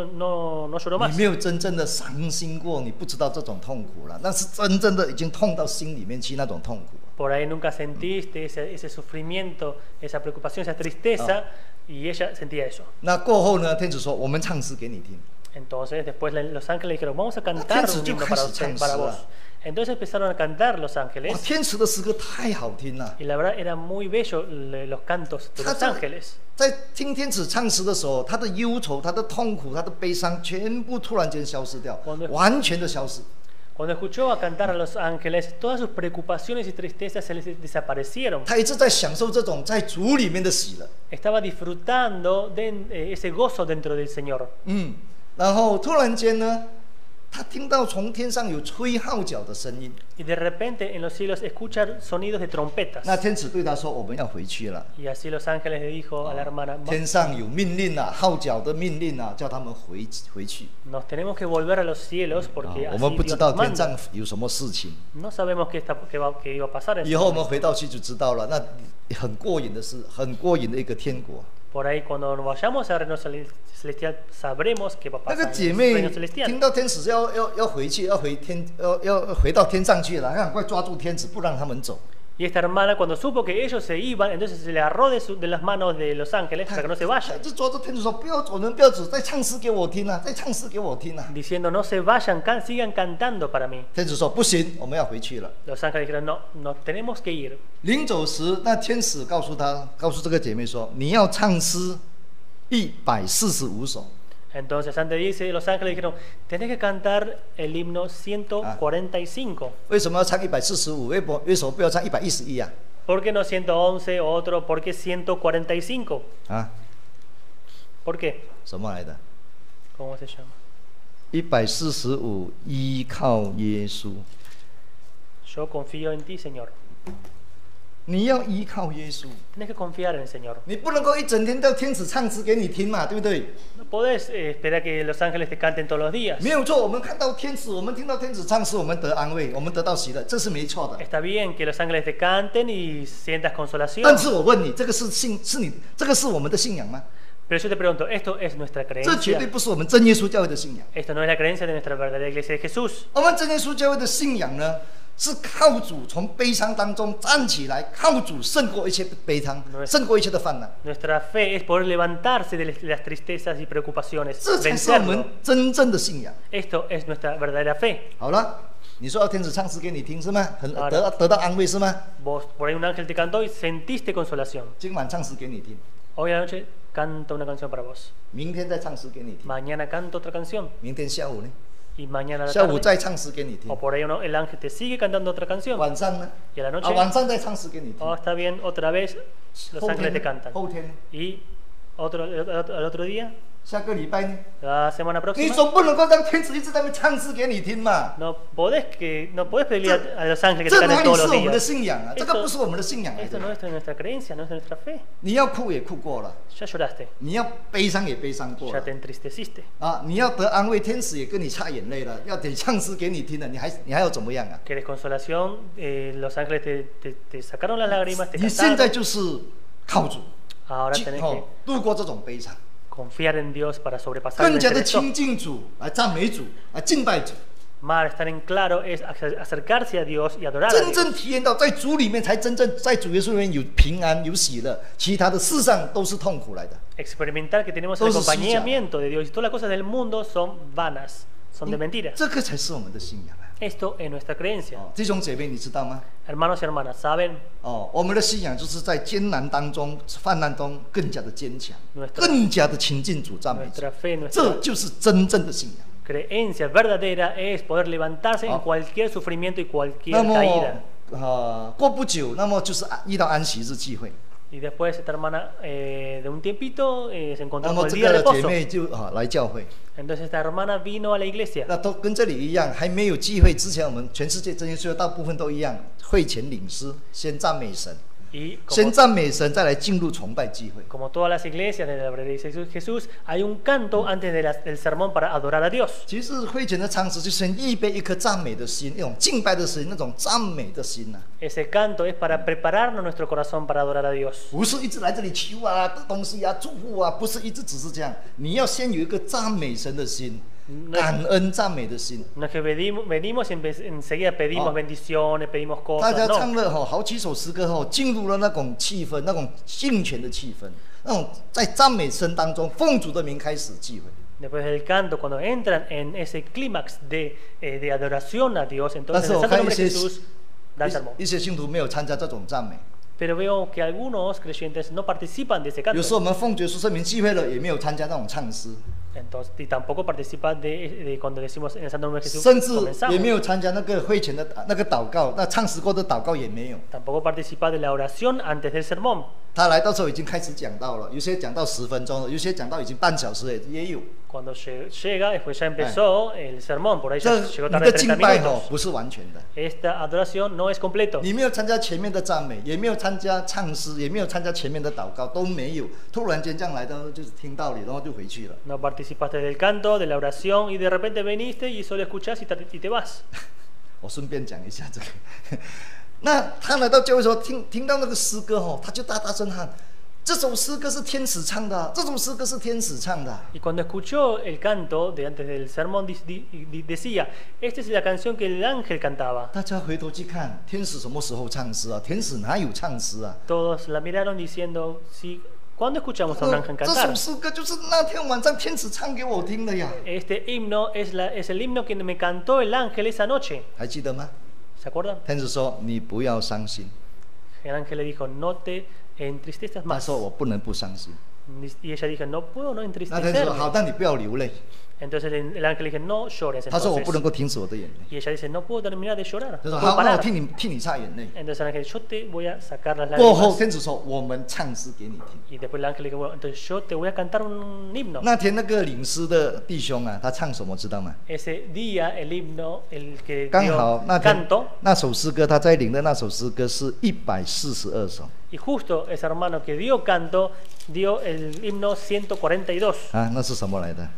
no lloró 你 más. 没有真正的伤心过，你不知道这种痛苦了。那是真正的已经痛到心里面去那种痛苦。 Por ahí nunca sentiste ese sufrimiento, esa preocupación, esa tristeza, y ella sentía eso. 那过后呢，天使说：“我们唱诗给你听。” Entonces después los ángeles dijeron, vamos a cantar un himno para usted, para vos. Entonces empezaron a cantar los 哇， ángeles, 天使的诗歌太好听了。 y la verdad era muy bello los cantos de 他 los 在 ángeles. 在听天使唱诗的时候，他的忧愁、他的痛苦、他的悲伤，全部突然间消失掉，完全的消失。 Cuando escuchó a cantar a los ángeles, todas sus preocupaciones y tristezas se les desaparecieron. 他一直在享受这种在主里面的喜乐。 Estaba disfrutando de ese gozo dentro del Señor. 然后突然间呢，他听到从天上有吹号角的声音。 Y de repente en los cielos escucha sonidos de trompetas. 那天使对他说：“我们要回去了。 Y así los ángeles le dijo a la hermana, 天上有命令啊，号角的命令啊，叫他们回去。 nos tenemos que volver a los cielos porque 我 así 们不知 Dios 道 nos 天 manda. 上有什么事情， No sabemos qué iba a pasar en 以 ese 后我们 momento. 回到去就知道了。那很过瘾的事，很过瘾的一个天国。 Por ahí cuando nos vayamos al reino celestial sabremos qué va a 那 pasar 个 en 姐 el 妹 reino 听 celestial. 到天使要回去，要回到天上去了，赶快抓住天使，不让他们走。 Y esta hermana cuando supo que ellos se iban, entonces se le agarró de las manos de los ángeles para que no se 他 vayan. 就抓住天使说：“不要走，人不要走，再唱诗给我听啊，再唱诗给我听啊。” Diciendo, no se vayan, sigan cantando para mí. 天使说：“不行，我们要回去了。” Los ángeles dijeron, no, tenemos que ir. 临走时，那天使告诉这个姐妹说：“你要唱诗145首。” Entonces antes de irse, los ángeles dijeron, tenés que cantar el himno 145. 为什么要唱145？为什么不要唱111啊？ ¿Por qué no 111 otro? ¿Por qué 145? 啊， ¿Por qué? 什么来的？ ¿Cómo se llama? 145，依靠耶稣。 Yo confío en ti, Señor. 你要依靠耶稣， Tenés que confiar en el Señor. 你不能够一整天叫天使唱诗给你听嘛，对不对？ No podés esperar que los ángeles te canten todos los días. 没有错，我们看到天使，我们听到天使唱诗，我们得安慰，我们得到喜乐，这是没错的。 Está bien que los ángeles te canten y sientas consolación. 但是我问你，这个这个是我们的信仰吗？ Pero yo te pregunto, ¿esto es nuestra 这绝对 creencia? 不是我们真耶稣教会的信仰。 Esto no es la creencia de nuestra verdadera iglesia de Jesús. 我们真耶稣教会的信仰呢，是靠主从悲伤当中站起来，靠主胜过一切的悲伤，胜过一切的患难。 Nuestra fe es poder levantarse de las tristezas y preocupaciones, 这才是我 vencerlo. 们真正的信仰。 Esto es nuestra verdadera fe. 好了，你说要天使唱诗给你听是吗？ 好得到安慰是吗？ Vos, por ahí un ángel te cantó y sentiste consolación. 今晚唱诗给你听， Hoy a la noche canto una canción para vos. 明天再唱诗给你听， Mañana canto otra canción. 明天下午呢？ Y mañana a la 下午 tarde. 再唱诗给你听 O，por ahí el ángel te sigue cantando otra canción. 晚上呢？ Y a la noche, 晚上再唱诗给你听。 oh, está bien, otra vez los 后 ángeles 天 te 呢 cantan. 后天呢？ Y el otro día, 下个礼拜呢？ la semana 你 próxima, 总不能够让天使一直在那边唱诗给你听嘛？ no podés pedirle a los ángeles que te 这 canten 哪里 todos 是 los 我们的 días. 信仰啊？这个不是我们的信仰来 Esto 的。 no es nuestra creencia, no es nuestra fe. 你要哭也哭过了， Ya lloraste, 你要悲伤也悲伤过 ya 了 te entristeciste. 啊！你要得安慰，天使也跟你擦眼泪了，要得唱诗给你听了，你还要怎么样啊？ ¿Quieres consolación? Los ángeles te sacaron las lágrimas, te 你现在 cantaron. 就是靠主， Ahora tenés que 度过这种悲伤， confiar en Dios para sobrepasar 更加的 esto. 亲近主，来赞美主，来敬拜主。 Amar, estar en claro, es acercarse a Dios y adorar a 真 Dios. 正体验到在主里面，才真正在主耶稣里面有平安、有喜乐，其他的世上都是痛苦来的。 Experimentar que tenemos el Todos sí, acompañamiento de Dios y todas las cosas del mundo son vanas, son de mentira. 这个才是我们的信仰啊！ Esto es nuestra creencia. 哦，弟兄姐妹，你知道吗？ Hermanos y hermanas, ¿saben? 哦，我们的信仰就是在艰难当中、患难中更加的坚强， Nuestra- 更加的亲近主、赞美主 Nuestra fe, 这 nuestra 就是真正的信仰。 creencia verdadera es poder levantarse en Oh. cualquier sufrimiento y 那 cualquier 么 caída. 过不久，那么就是遇到安息日聚会， Y después esta hermana de un tiempito se 那 encontró 么 con el 这 día de 个姐 reposo. 妹就来教会。 Entonces esta hermana vino a la iglesia. 那都跟这里一样，还没有聚会之前，我们全世界真耶稣大部分都一样，会前领诗，先赞美神， Y 先 como, 赞美神，再来进入崇拜聚会。 como todas las iglesias de la Iglesia de Jesús, hay un canto antes del sermón para adorar a Dios. 其实会前的唱诗就是先预备一颗赞美的心，一种敬拜的心，那种赞美的心呐、 Ese canto es para prepararnos nuestro corazón para adorar a Dios. 不是一直来这里求啊、得东西啊、祝福啊，不是一直只是这样。你要先有一个赞美神的心，感恩赞美的心。 No es que venimos y enseguida pedimos Oh. bendiciones, pedimos 大家 cosas. 唱 No. 了好几首诗歌后，进入了那种气氛，那种敬虔的气氛，那种在赞美声当中，奉主的名开始聚会。 Después del canto, cuando entran en ese clímax de adoración a Dios, 但 entonces 是 en 我 el Santo 看一 Nombre 些 de Jesús da el sermón. 一些信徒没有参加这种赞美， Pero veo que algunos creyentes no participan de ese 有时候 canto. 我们奉主耶稣圣名聚会了，也没有参加那种唱诗， Entonces, y tampoco participan de cuando decimos en el Santo Nombre de Jesús 甚至也没 comenzamos. 有参加那个会前的那个祷告，那唱诗过的祷告也没有。 Tampoco participa de la oración antes del sermón. 他来到时候已经开始讲道了，有些讲到10分钟了，有些讲到已经半小时也有。 Cuando llega, después ya empezó el sermón, por ahí 这 ya llegó 你 tarde 的 30 敬拜 minutos. 不是完全的， Esta adoración no es completo. 你没有参加前面的赞美，也没有参加唱诗，也没有参加前面的祷告，都没有。突然间这样来到，就是听道理，然后就回去了。 No participaste del canto, de la oración y de repente viniste y solo escuchás y te vas. 我顺便讲一下这个。那他来到教会的时候，听到那个诗歌吼，他就大大声喊：“这首诗歌是天使唱的啊，这首诗歌是天使唱的啊。” Y cuando escuchó el canto de antes del sermón decía, esta es la canción que el ángel cantaba. 大家回头去看，天使什么时候唱诗啊？天使哪有唱诗啊？ Todos la miraron diciendo, sí, ¿cuándo escuchamos a un ángel 这首 cantar? 诗歌就是那天晚上天使唱给我听的呀， Este himno es el himno que me cantó el ángel esa noche. 还记得吗？ ¿Se acuerdan? 天使说：“你不要伤心。” El ángel le dijo, no te entristezcas 他 más. 说：“我不能不伤心。” Y ella dijo, no puedo no 那天使说：“好， entristecerme. 但你不要流泪。” Entonces el ángel le dijo, no llores. 他说：“我不能 Entonces. 够停止我的眼泪。 Y ella dice, no puedo terminar de llorar. ” 他 No 说：“ puedo 好，那我 parar. 替你擦眼泪。 Entonces el ángel, yo te voy a sacar las ” 过后， lágrimas. 天使说：“我们唱诗给你听。” Y después el ángel le dijo, bueno, entonces yo te voy a cantar un himno. 那天那个领诗的弟兄啊，他唱什么知道吗？ Ese día el himno, el que 刚 dio 好那天 canto, 那首诗歌，他在领的那首诗歌是142首 y justo ese hermano que dio canto, dio el himno 142. 啊，那是什么来的？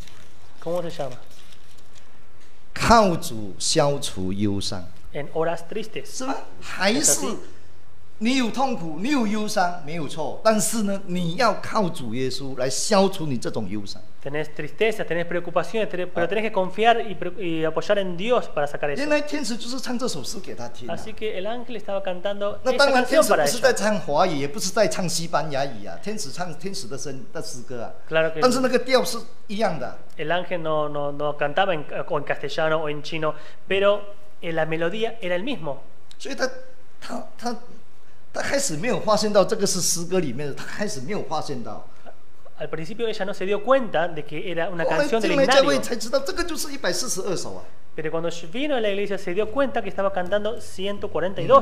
¿Cómo se llama? 靠主消除忧伤， En horas tristes. 是吗？还是你有痛苦，你有忧伤，没有错。但是呢，你要靠主耶稣来消除你这种忧伤。 Tenés tristeza, tenés preocupaciones, pero tenés que confiar y apoyar en Dios para sacar eso. 原来天使就是唱这首诗给他听、啊。 Así que el ángel estaba cantando 那 esa 当然，天 canción 使 para 不是在 ella. 唱华语，也不是在唱西班牙语啊。天使唱天使的诗歌啊。 Claro que 但是那个调是一样的。 el ángel no cantaba o en castellano o en chino, pero la melodía era el mismo. 所以他开始没有发现到这个是诗歌里面的，他开始没有发现到。 Al principio ella no se dio cuenta de que era una 后来 canción del 进来教会 himnario, 才知道，这个就是142首啊。 pero cuando vino a la iglesia se dio cuenta que estaba cantando 142.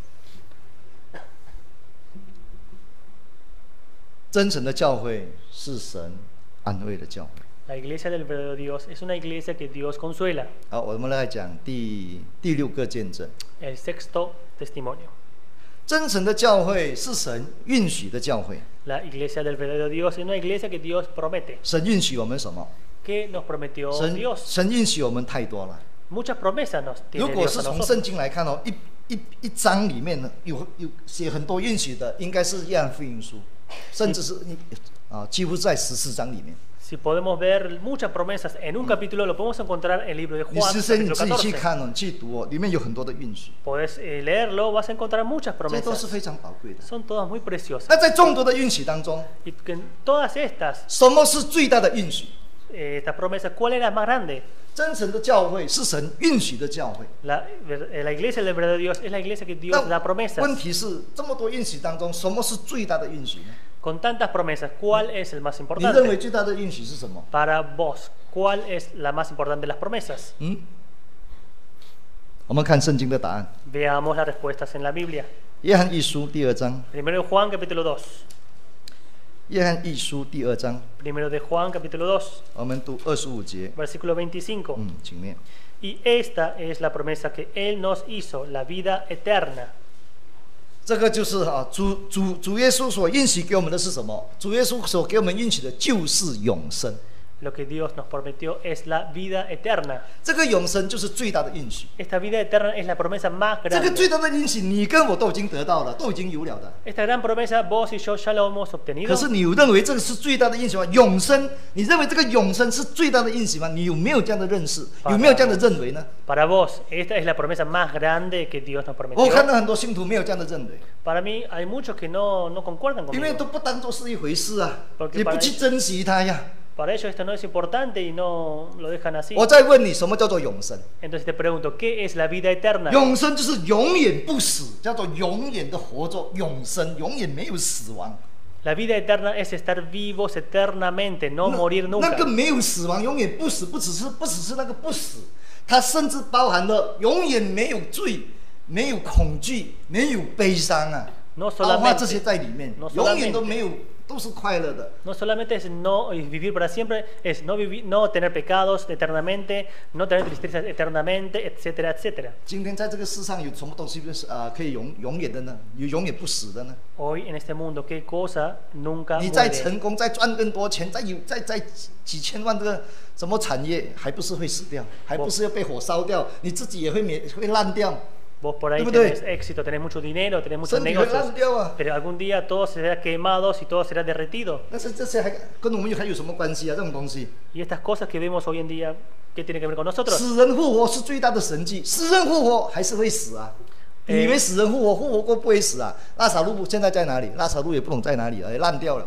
真诚的教会是神安慰的教会。 La iglesia del verdadero Dios es una iglesia que Dios consuela. 好，我们来讲第6个见证。 El sexto testimonio. 真诚的教会是神允许的教会。 La iglesia del verdadero Dios es una iglesia que Dios promete. 神允许我们什么？ ¿Qué nos prometió 神 Dios? 神允许我们太多了。 Muchas promesas nos 如 tiene 果 Dios 是 a 从 nosotros. 圣经来看哦，一章里面呢有写很多允许的，应该是约翰福音书，甚至是几乎在14章里面。 Si Si podemos ver muchas promesas en un capítulo, lo podemos encontrar en el libro de 你 Juan, 其实你 capítulo 自己去 14. 看哦，你去读哦，里面有很多的应许， Podés leerlo, vas a encontrar muchas 这都是 promesas. 非常宝贵的。 Son todas muy preciosas. 那在众多的应许当中， Y que en todas estas, 什么是最大的应许？ estas promesas, ¿cuál es la más grande? 真神的教会是神应许的教会。 La iglesia del verdadero Dios es la iglesia que Dios da 那 promesas. 问题是，这么多应许当中，什么是最大的应许呢？ Con tantas promesas, ¿cuál es el más 你认为 importante? 最大的应许是什么？ Para vos, ¿cuál es la más importante de las promesas? 我们看圣经的答案， Veamos las respuestas en la Biblia. 约翰一书第2章， Primero de Juan, capítulo 2. 约翰一书第2章， Primero de Juan, capítulo 2, 我们读25节。 versículo 25. 请念。 Y esta es la promesa que Él nos hizo, la vida eterna. 这个就是主耶稣所应许给我们的是什么？主耶稣所给我们应许的就是永生。 Lo que Dios nos prometió es la vida eterna. 这个永生就是最大的应许。 Esta vida eterna es la promesa más 这个最 grande. 大的应许，你跟我都已经得到了，都已经有了的。 Esta gran promesa vos y yo ya lo hemos 可 obtenido. 是你有认为这个是最大的应许吗？永生，你认为这个永生是最大的应许吗？你有没有这样的认识？有没有这样的认为呢？ Para vos, esta es la promesa más grande que Dios nos 我看 prometió. 到很多信徒没有这样的认为， Para mí hay muchos que no concuerdan 因为 conmigo. 都不当作是一回事啊， Porque 也不去珍惜它呀。 Para ellos esto no es importante y no lo dejan así. 我再问你，什么叫做永生？ Entonces te pregunto, ¿qué es la vida eterna? 永生就是永远不死，叫做永远的活着，永生，永远没有死亡。 La vida eterna es estar vivos eternamente, no morir 那 nunca. 个没有死亡，永远不死，不只是那个不死，它甚至包含了永远没有罪、没有恐惧、没有悲伤啊， No 包括这 solamente, 些在里面 no， 永远都没有，都是快乐的。 no solamente es no vivir para siempre, es no, no tener pecados eternamente, no tener tristeza eternamente, etcétera, etcétera. 今天在这个世上有什么东西是可以永远的呢？有永远不死的呢？ Hoy en este mundo, ¿qué cosa nunca 你再 muere? 成功，再赚更多钱，再几千万的什么产业，还不是会死掉，还不是要被火烧掉，你自己也会烂掉。 Vos por ahí 对不对？ tenés éxito, tenés mucho dinero, tenés muchos 身体会 negocios, 烂掉啊！ pero algún día todo será quemado y todo será derretido. 但是这些跟我们还有什么关系啊？这种东西， Y estas cosas que vemos hoy en día, ¿qué tiene que ver con nosotros? 死人复活是最大的神迹，死人复活还是会死啊！你以为死人复活，复活过不会死啊？拉萨路现在在哪里？拉萨路也不懂在哪里了，也烂掉了。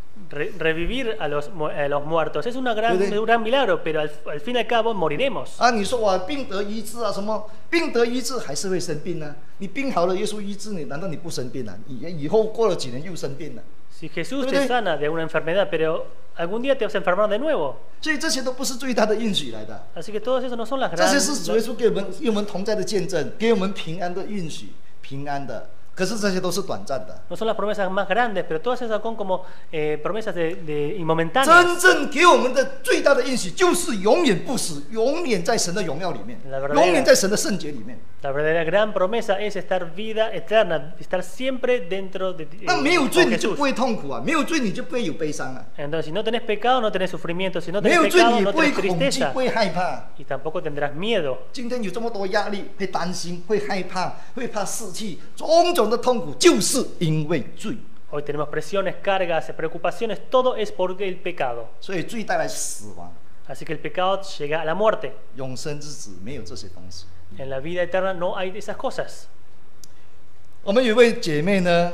Revivir a los muertos es un gran milagro, pero al fin y al cabo moriremos. 啊，你说哇，病得医治啊，什么病得医治还是会生病呢、你病好了，耶稣医治你，难道你不生病啊？以后过了几年又生病了。 Si Jesús te sana de una enfermedad, pero algún día te vas a enfermar de nuevo. 所以这些都不是最大的应许来的， Así que todos esos no son las 这些 grandes. 是主耶稣给我们同在的见证，给我们平安的应许，平安的。可是这些都是短暂的。 No son las promesas más grandes, pero todas esas son como promesas de momentáneas. 真正给我们的最大的应许，就是永远不死，永远在神的荣耀里面，永远在神的圣洁里面。 La verdadera gran promesa es estar vida eterna, estar siempre dentro de 那没有罪 con 你就 Jesús. 不会痛苦啊，没有罪你就不会有悲伤啊， Entonces, si no tenés pecado, no tenés sufrimiento. Si no 没 tenés 有罪 pecado, 你也 no 不会 tenés 恐惧， tristeza. 不会害怕。 Y tampoco tendrás miedo. 今天有这么多压力，会担心，会害怕，会怕逝去，种种的痛苦，就是因为罪。 Hoy tenemos presiones, cargas, preocupaciones, todo es por el pecado. 所以罪带来死亡， Así que el pecado llega a la muerte. 永生之子没有这些东西。 En la vida eterna no hay esas cosas. 我们有一位姐妹呢，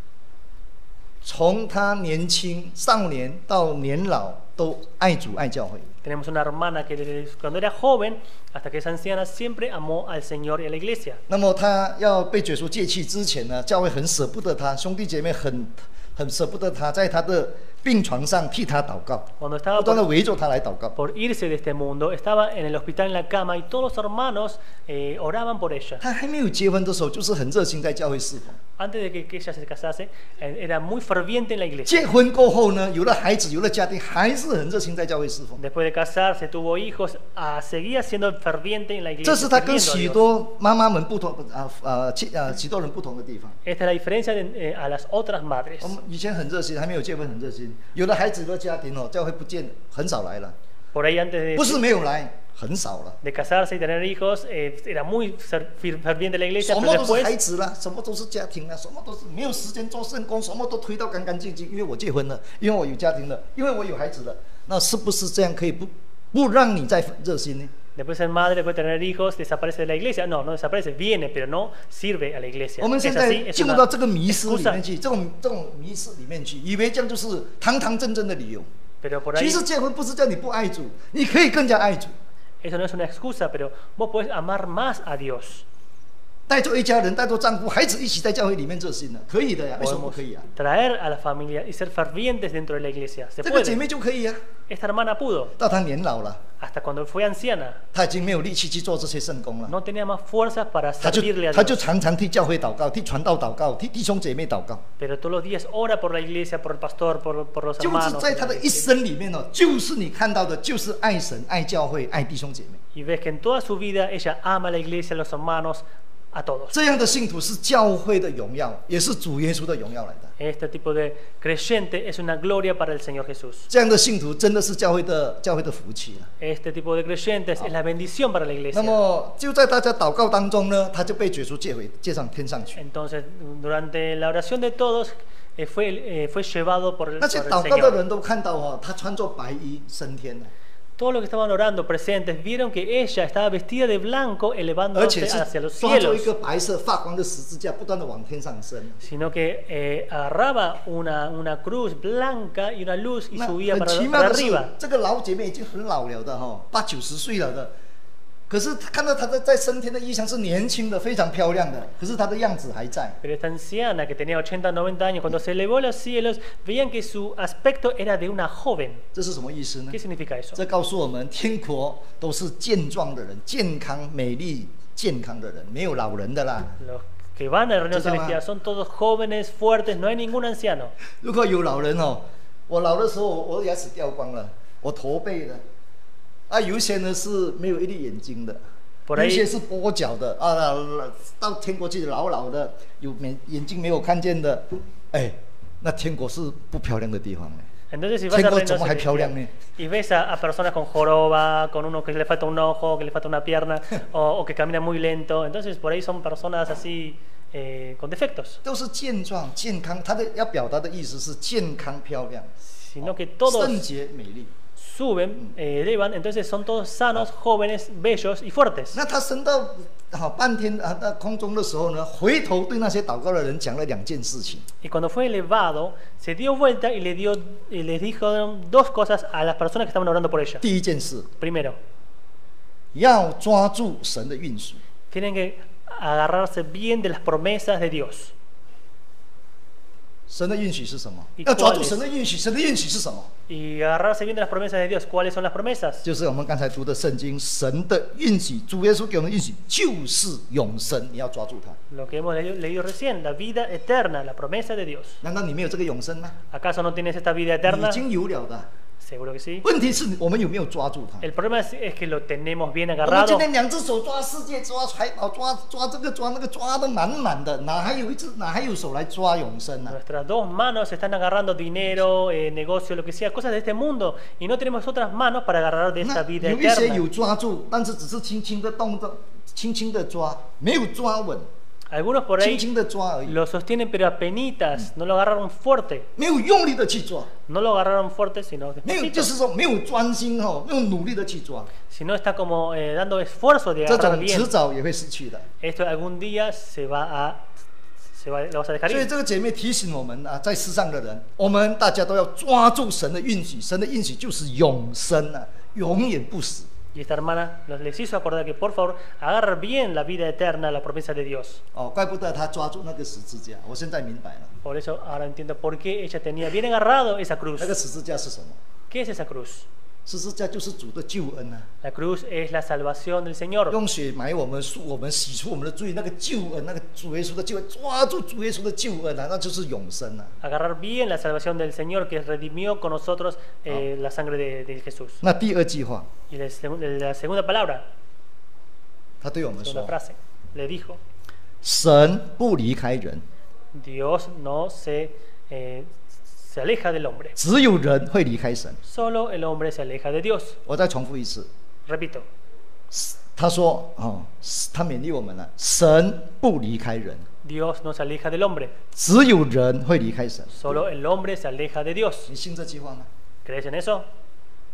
从她年轻少年到年老，都爱主爱教会。 Tenemos una hermana que desde cuando era joven hasta que es anciana siempre amó al Señor y a la iglesia. 那么她要被主耶稣借去之前呢，教会很舍不得她，兄弟姐妹很舍不得她，在她的病床上替她祷告， Cuando 不 estaba 断的围着她来祷告。 por irse de este mundo, estaba en el hospital en la cama y todos los hermanos oraban por ella. 她还没有结婚的时候，就是很热心在教会侍奉。 Antes de que ella se casase, era muy ferviente en la iglesia. 结婚过后呢，有了孩子，有了家庭，还是很热心在教会侍奉。 Después de casarse, tuvo hijos, seguía siendo ferviente en la 这 iglesia. 是她跟 sirviendo a 许 Dios. 多妈妈们不同许多人不同的地方。 Esta es la diferencia a las otras madres. 我们以前很热心，还没有结婚很热心，有了孩子有了家庭哦，教会不见很少来了， Por ahí antes 不是没有来，很少了。 de casarse y tener hijos, era muy ferviente en la iglesia, 什 pero 么都是孩 después 子啦，什么都是家庭啦，什么都是没有时间做圣工，什么都推到干干净净。因为我结婚了，因为我有家庭了，因为我有孩子了， 那是不是这样可以不让你再热心呢？ Después ser madre, después tener hijos, desaparece de la iglesia. No, no desaparece, viene, pero no sirve a la iglesia. 我们 Es 现在 así, es 进入 una 到这个迷失里 excusa. 面去，这种迷失里面去，以为这样就是堂堂正正的理由。 Pero por 其 ahí, 实结婚不是叫你不爱主，你可以更加爱主， eso no es una excusa, pero vos podés amar más a Dios. 带着一家人，带着丈夫、孩子一起在教会里面热心的，可以的呀，为什么不 Podemos 可以啊？ traer a la familia y ser fervientes dentro de la iglesia. Se 这个姐 puede. 妹就可以啊。 Esta hermana pudo, 到她年老了， hasta cuando fue anciana. 她已经没有力气去做这些圣工了， No tenía más fuerzas para 她 servirle a 就 Dios. 常常替教会祷告，替传道祷告，替弟兄姐妹祷告。 Pero todos los días ora por la iglesia, por el pastor, por los 就是 hermanos. 在她的一生里面哦，就是你看到的，就是爱神、爱教会、爱弟兄姐妹。 Y ves que en toda su vida ella ama a la iglesia, a los hermanos, a todos. 这样的信徒是教会的荣耀，也是主耶稣的荣耀来的。 Este tipo de creyente es una gloria para el Señor Jesús. 这样的信徒真的是教会的福气了。 Este tipo de creyentes es la bendición para la 那 iglesia. 么就在大家祷告当中呢，他就被耶稣接上天上去。 Entonces, durante la oración de todos, fue llevado por el 那些 Señor. 祷告的人都看到哦，他穿着白衣升天了， Todos los que estaban orando presentes vieron que ella estaba vestida de blanco 而 elevándose 且是 hacia los 抓着一 cielos, 个白色发光的十字架，不断的往天上升。 sino que agarraba una cruz blanca y una luz y 那 subía 很 para, 奇妙 para 的是 arriba.， 这个老姐妹已经很老了的哈，80、90岁了的。可是看到她在升天的意象是年轻的，非常漂亮的，可是她的样子还在。 Pero esta anciana que tenía 80, 90 años, cuando se elevó a los cielos, veían que su aspecto era de una joven. 这是什么意思呢 ¿Qué？significa eso? 这告诉我们，天国都是健壮的人，健康、美丽、健康的人，没有老人的啦。 Los que van al reino 知道吗？ celestial son todos jóvenes, fuertes, no hay ningún anciano. 如果有老人哦，我老的时候我牙齿掉光了，我驼背的，啊，有一些呢是没有一粒眼睛的， Por 有 ahí- 一些是跛脚的啊，到天国去老老的，有眼睛没有看见的，哎，那天国是不漂亮的地方哎。 Entonces, si vas al Tengo reino como hay celestial problema. y ves a personas con joroba, con uno que le falta un ojo, que le falta una pierna, o que caminan muy lento, entonces por ahí son personas así con defectos. 都是健壮、健康，他的要表达的意思是健康、漂亮， Sino que todos 圣洁、美丽。 suben, elevan, entonces son todos sanos, jóvenes, bellos y fuertes. 那他升到好半天啊，那空中的时候呢，回头对那些祷告的人讲了2件事情。 Y cuando fue elevado, se dio vuelta y les dijo dos cosas a las personas que estaban orando por ella. 第一件事， Primero, 要抓住神的应许。 tienen que agarrarse bien de las promesas de Dios. 神的应许是什么？ ¿Y 要抓住 cuáles？ 神的应许。神的应许是什么？ Y agarrarse bien de las promesas de Dios. ¿Cuáles son las promesas? 就是我们刚才读的圣经，神的应许，主耶稣给我们的应许就是永生，你要抓住它。 Lo que hemos leído recién, la vida eterna, la promesa de Dios. 难道你没有这个永生吗？ ¿Acaso no tienes esta vida 你 eterna? 已经有了的。 Seguro que sí. 问题是我们有没有抓住它？ El problema es que lo tenemos bien 我们 agarrado. 今天2只手抓世界，抓财宝，抓这个抓那个，抓得满满的，哪还有手来抓永生呢、 Nuestras dos manos están agarrando dinero, negocio, lo que sea, cosas de este mundo, y no tenemos otras manos para agarrar de 那 esta vida 有一些 eterna. 有抓住，但是只是轻轻的动着，轻轻的抓，没有抓稳， Algunos por 轻 ahí 轻的抓而已， lo sostienen pero apenitas, no lo agarraron fuerte. 没有用力的去抓， No lo agarraron fuerte, sino 没有 despacito. 就是说没有专心哦，没有努力的去抓， Sino está como dando esfuerzo de 这 agarrar 种 bien. 迟早也会失去的。 Esto algún día lo vas a dejar 所以 ir. 这个姐妹提醒我们啊，在世上的人，我们大家都要抓住神的应许，神的应许就是永生啊，永远不死。 Y esta hermana les hizo acordar que por favor agarrar bien la vida eterna, la promesa de Dios. 哦，怪不得她抓住那个十字架，我现在明白了， Por eso ahora entiendo por qué ella tenía bien agarrado esa cruz. 那个十字架是什么？ ¿Qué es esa cruz? 十字架就是主的救恩啊。 La cruz es la salvación del Señor. 用血买我们赎我们洗出我们的罪，那个救恩，那个主耶稣的救恩，抓住主耶稣的救恩啊，那就是永生啊。 Agarrar bien la salvación del Señor que redimió con nosotros la sangre de Jesús. 那第二句话， Y la segunda palabra, 他对我们 segunda 说： frase, le dijo, 神不离开人， Dios no se aleja del hombre. 只有人会离开神。 Solo el hombre se aleja de Dios. 我再重复一次， Repito, 他说：哦，他勉励我们了，神不离开人， Dios no se aleja del hombre. 只有人会离开神。 Solo el hombre se aleja de Dios. 你信这句话吗？ ¿Crees en eso?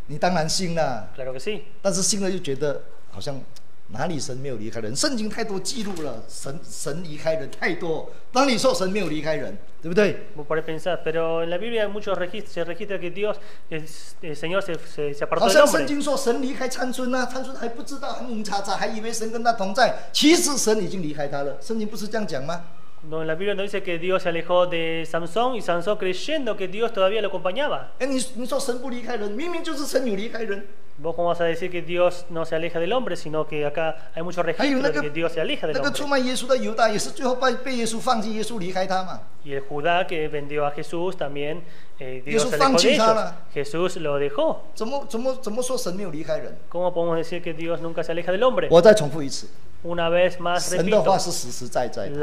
你当然信了， Claro que sí. 但是信了又觉得好像哪里神没有离开人？圣经太多记录了，神离开人太多。当你说神没有离开人，对不对？ Vos podés pensar, pero en la Biblia hay muchos registros, se registra que Dios, el Señor se apartó 好 del 像圣 hombre. 经说神离开参孙啊，参孙还不知道，还蒙查查，还以为神跟他同在，其实神已经离开他了。圣经不是这样讲吗？ No, en la Biblia no dice que Dios se alejó de Sansón y Sansón creyendo que Dios todavía lo acompañaba. 哎，你说神不离开人，明明就是神有离开人。 ¿Vos cómo vas a decir que Dios no se aleja del hombre, sino que acá hay muchos 还有 registros 那 de 个 que Dios se aleja del 那个 hombre? 出卖耶稣的犹大，也是最后被耶稣放弃，耶稣离开他嘛。 Y el Judá que vendió a Jesús también, Dios Jesús se alejó de ellos. fangchitala. Jesús lo dejó. 怎么说神没有离开人？ ¿Cómo podemos decir que Dios nunca se aleja del hombre? 我再重复一次， Una vez más 神的 repito, 话是实实在在的。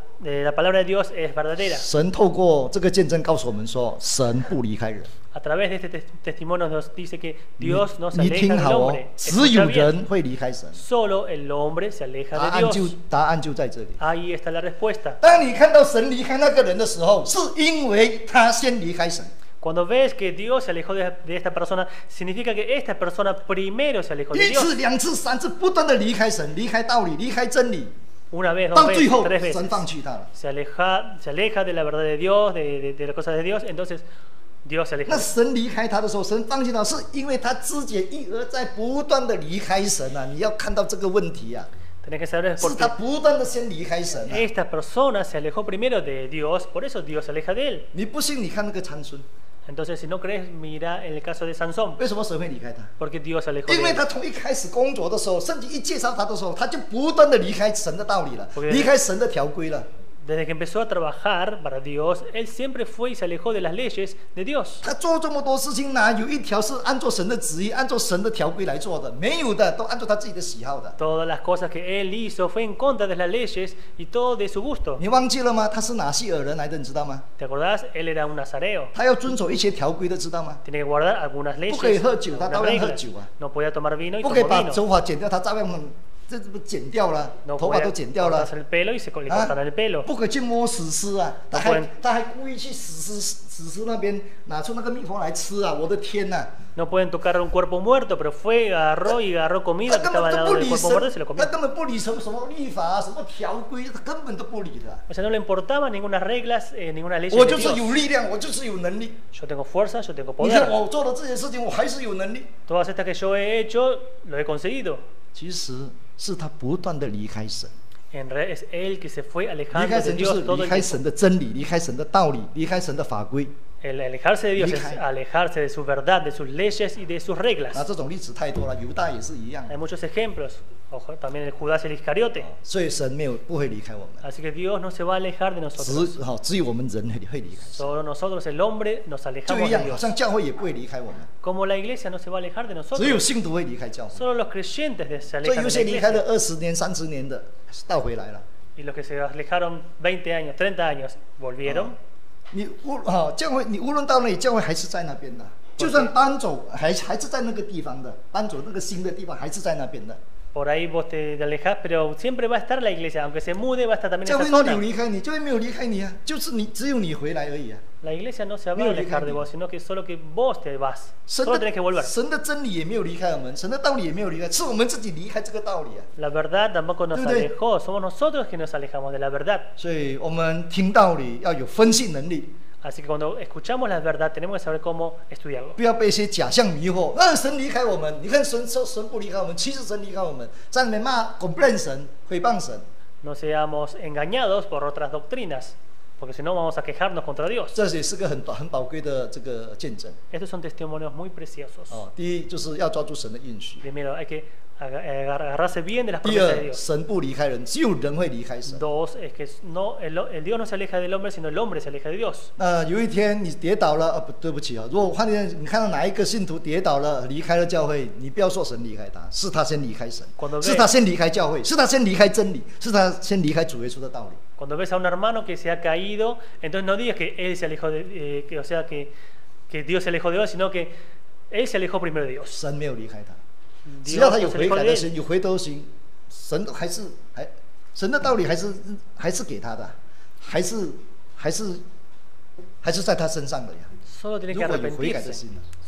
la palabra de Dios es verdadera. 神透过这个见证告诉我们说，神不离开人。 A través de este testimonio nos dice que Dios no se 你 aleja 听 del 好哦， hombre. 只有 Escucha bien. 人会离开神。 Solo el hombre se aleja 答 de 案就 Dios. 答案就在这里。 Ahí está la respuesta. 当你看到神离开那个人的时候，是因为他先离开神。 Cuando ves que Dios se alejó de esta persona, significa que esta persona primero se alejó de 一次、 Dios. 两次、三次，不断的离开神，离开道理，离开真理， Una vez, 到 dos 最 veces, 后 tres 神 veces. 放弃他了。 Se aleja de la verdad de Dios, de las cosas de Dios, entonces Dios se aleja. 那神离开他的时候，神放弃他，是因为他自己一而再不断的离开神啊！你要看到这个问题啊， Tenés que saber 是 por 他 qué 不断的先离开神啊！ esta persona se alejó primero de Dios, por eso Dios se aleja de él. 你不信，你看那个参孙， Entonces, si no crees, mira en el caso de Sansón, 为什么神会离开他？ porque Dios se alejó 因 de 为 él. 他从一开始工作的时候，圣经一介绍他的时候，他就不断的离开神的道理了， Okay. 离开神的条规了。 Desde que empezó a trabajar para Dios, él siempre fue y se alejó de las leyes de Dios. 他做这么多事情，哪有一条是按照神的旨意、按照神的条规来做的？没有的，都按照他自己的喜好的。 Todas las cosas que él hizo fue en contra de las leyes y todo de su gusto. 你忘记了吗？他是拿西尔人来的，你知道吗？ ¿Te acordás? Él era un nazareo. 他要遵守一些条规的，知道吗？ Tiene que guardar algunas leyes, 不可以喝酒，他 algunas 照样喝 reglas. 酒啊！ No podía tomar vino y 不可以 tomó 把 vino. 头发剪掉，他照样这不剪掉了， No 头发 podía 都剪掉了 cortarse el pelo y se le 啊 cortaron el pelo. 不可以去摸死尸啊！ No 他 pueden 还故意去死尸那边拿出那个蜜蜂来吃啊！我的天呐！ No pueden tocar un cuerpo muerto, pero fue, agarró comida 他 que 根 estaba 本 al 都 lado 不 del 理 cuerpo 神 muerto y se lo， 他 comió. 根本不理什么律法啊，什么条规，他根本都不理的。 O sea, no le importaba ninguna reglas, ninguna ley 我 de 就是 Dios. 有力量，我就是有能力。 Yo tengo fuerza, yo tengo 你看 poder. 我做的这些事情，我还是有能力。 Todas estas que yo he hecho, lo he conseguido. 其实是他不断的离开神， En realidad es él que se fue 离 alejando 开 de 神就是 Dios todo 离 el 开 tiempo. 神的真理，离开神的道理，离开神的法规。 El alejarse de Dios es Lija. alejarse de su verdad, de sus leyes y de sus 那 reglas. 这种例子太多了，犹大也是一样。 Hay muchos ejemplos. Ojo, también el Judas y el Iscariote. 所以神不会离开我们， Así que Dios no se va a alejar de nosotros. 只有我们人会离开。 Solo nosotros, el hombre, nos 就 alejamos 一 de 样，好 Dios. 像教会也不会离开我们， Como la iglesia no se va a alejar de 只有 nosotros. 信徒会离开教会。 Solo los creyentes se 所以 alejan 有 de 些 la 离开 iglesia. 了20年、30年的，倒回来了。 Y los que se alejaron 20 años, 30 años, volvieron. 你教会，你无论到哪里，教会还是在那边的。就算搬走，还是在那个地方的，搬走那个新的地方，还是在那边的。 Por ahí vos te alejás, pero siempre va a estar la iglesia. Aunque se mude, va a estar también 教 en 会 esa 哪里有 zona. 离开你？教会没有离开你啊，就是只有你回来而已啊。 La iglesia no se va a Mira, alejar de Alejandro. vos, sino que solo que vos te vas. 神 Solo tenés que volver. 神的真理也没有离开我们，神的道理也没有离开，是我们自己离开这个道理啊。 La verdad tampoco nos 对不对？ alejó, somos nosotros que nos alejamos de la verdad. 所以我们听道理要有分析能力， Así que cuando escuchamos la verdad tenemos que saber cómo estudiarlo. 不要被一些假象迷惑。神离开我们，你看神不离开我们，其实神离开我们，在那边骂、complain 神、诽谤神。 No seamos engañados por otras doctrinas, porque si no vamos a quejarnos contra Dios. 这也是个很宝贵的这个见证。 Estos son testimonios muy preciosos. 第一就是要抓住神的应许。 Primero, hay que agarrarse bien de las 第 promesas de 二， Dios. 神不离开人，只有人会离开神。 Dos, es que el Dios no se aleja del hombre, sino el hombre se aleja de Dios. 有一天你跌倒了，对不起啊！如果换天你看到哪一个信徒跌倒了，离开了教会，你不要说神离开他，是他先离开神，是他先离开教会，是他先离开真理，是他先离开主耶稣的道理。 Cuando ves a un hermano que se ha caído, entonces no digas que él se alejó o sea, que Dios se alejó de Dios, sino que él se alejó primero de Dios. 神没有离开他，只 Dios 要他 no 有 se 悔 alejó 改 de 的心， él. 有回头心，神神的道理还是给他的，还是在他身上的呀。 Solo tiene 如 que 果有悔改的 arrepentirse. 心呢？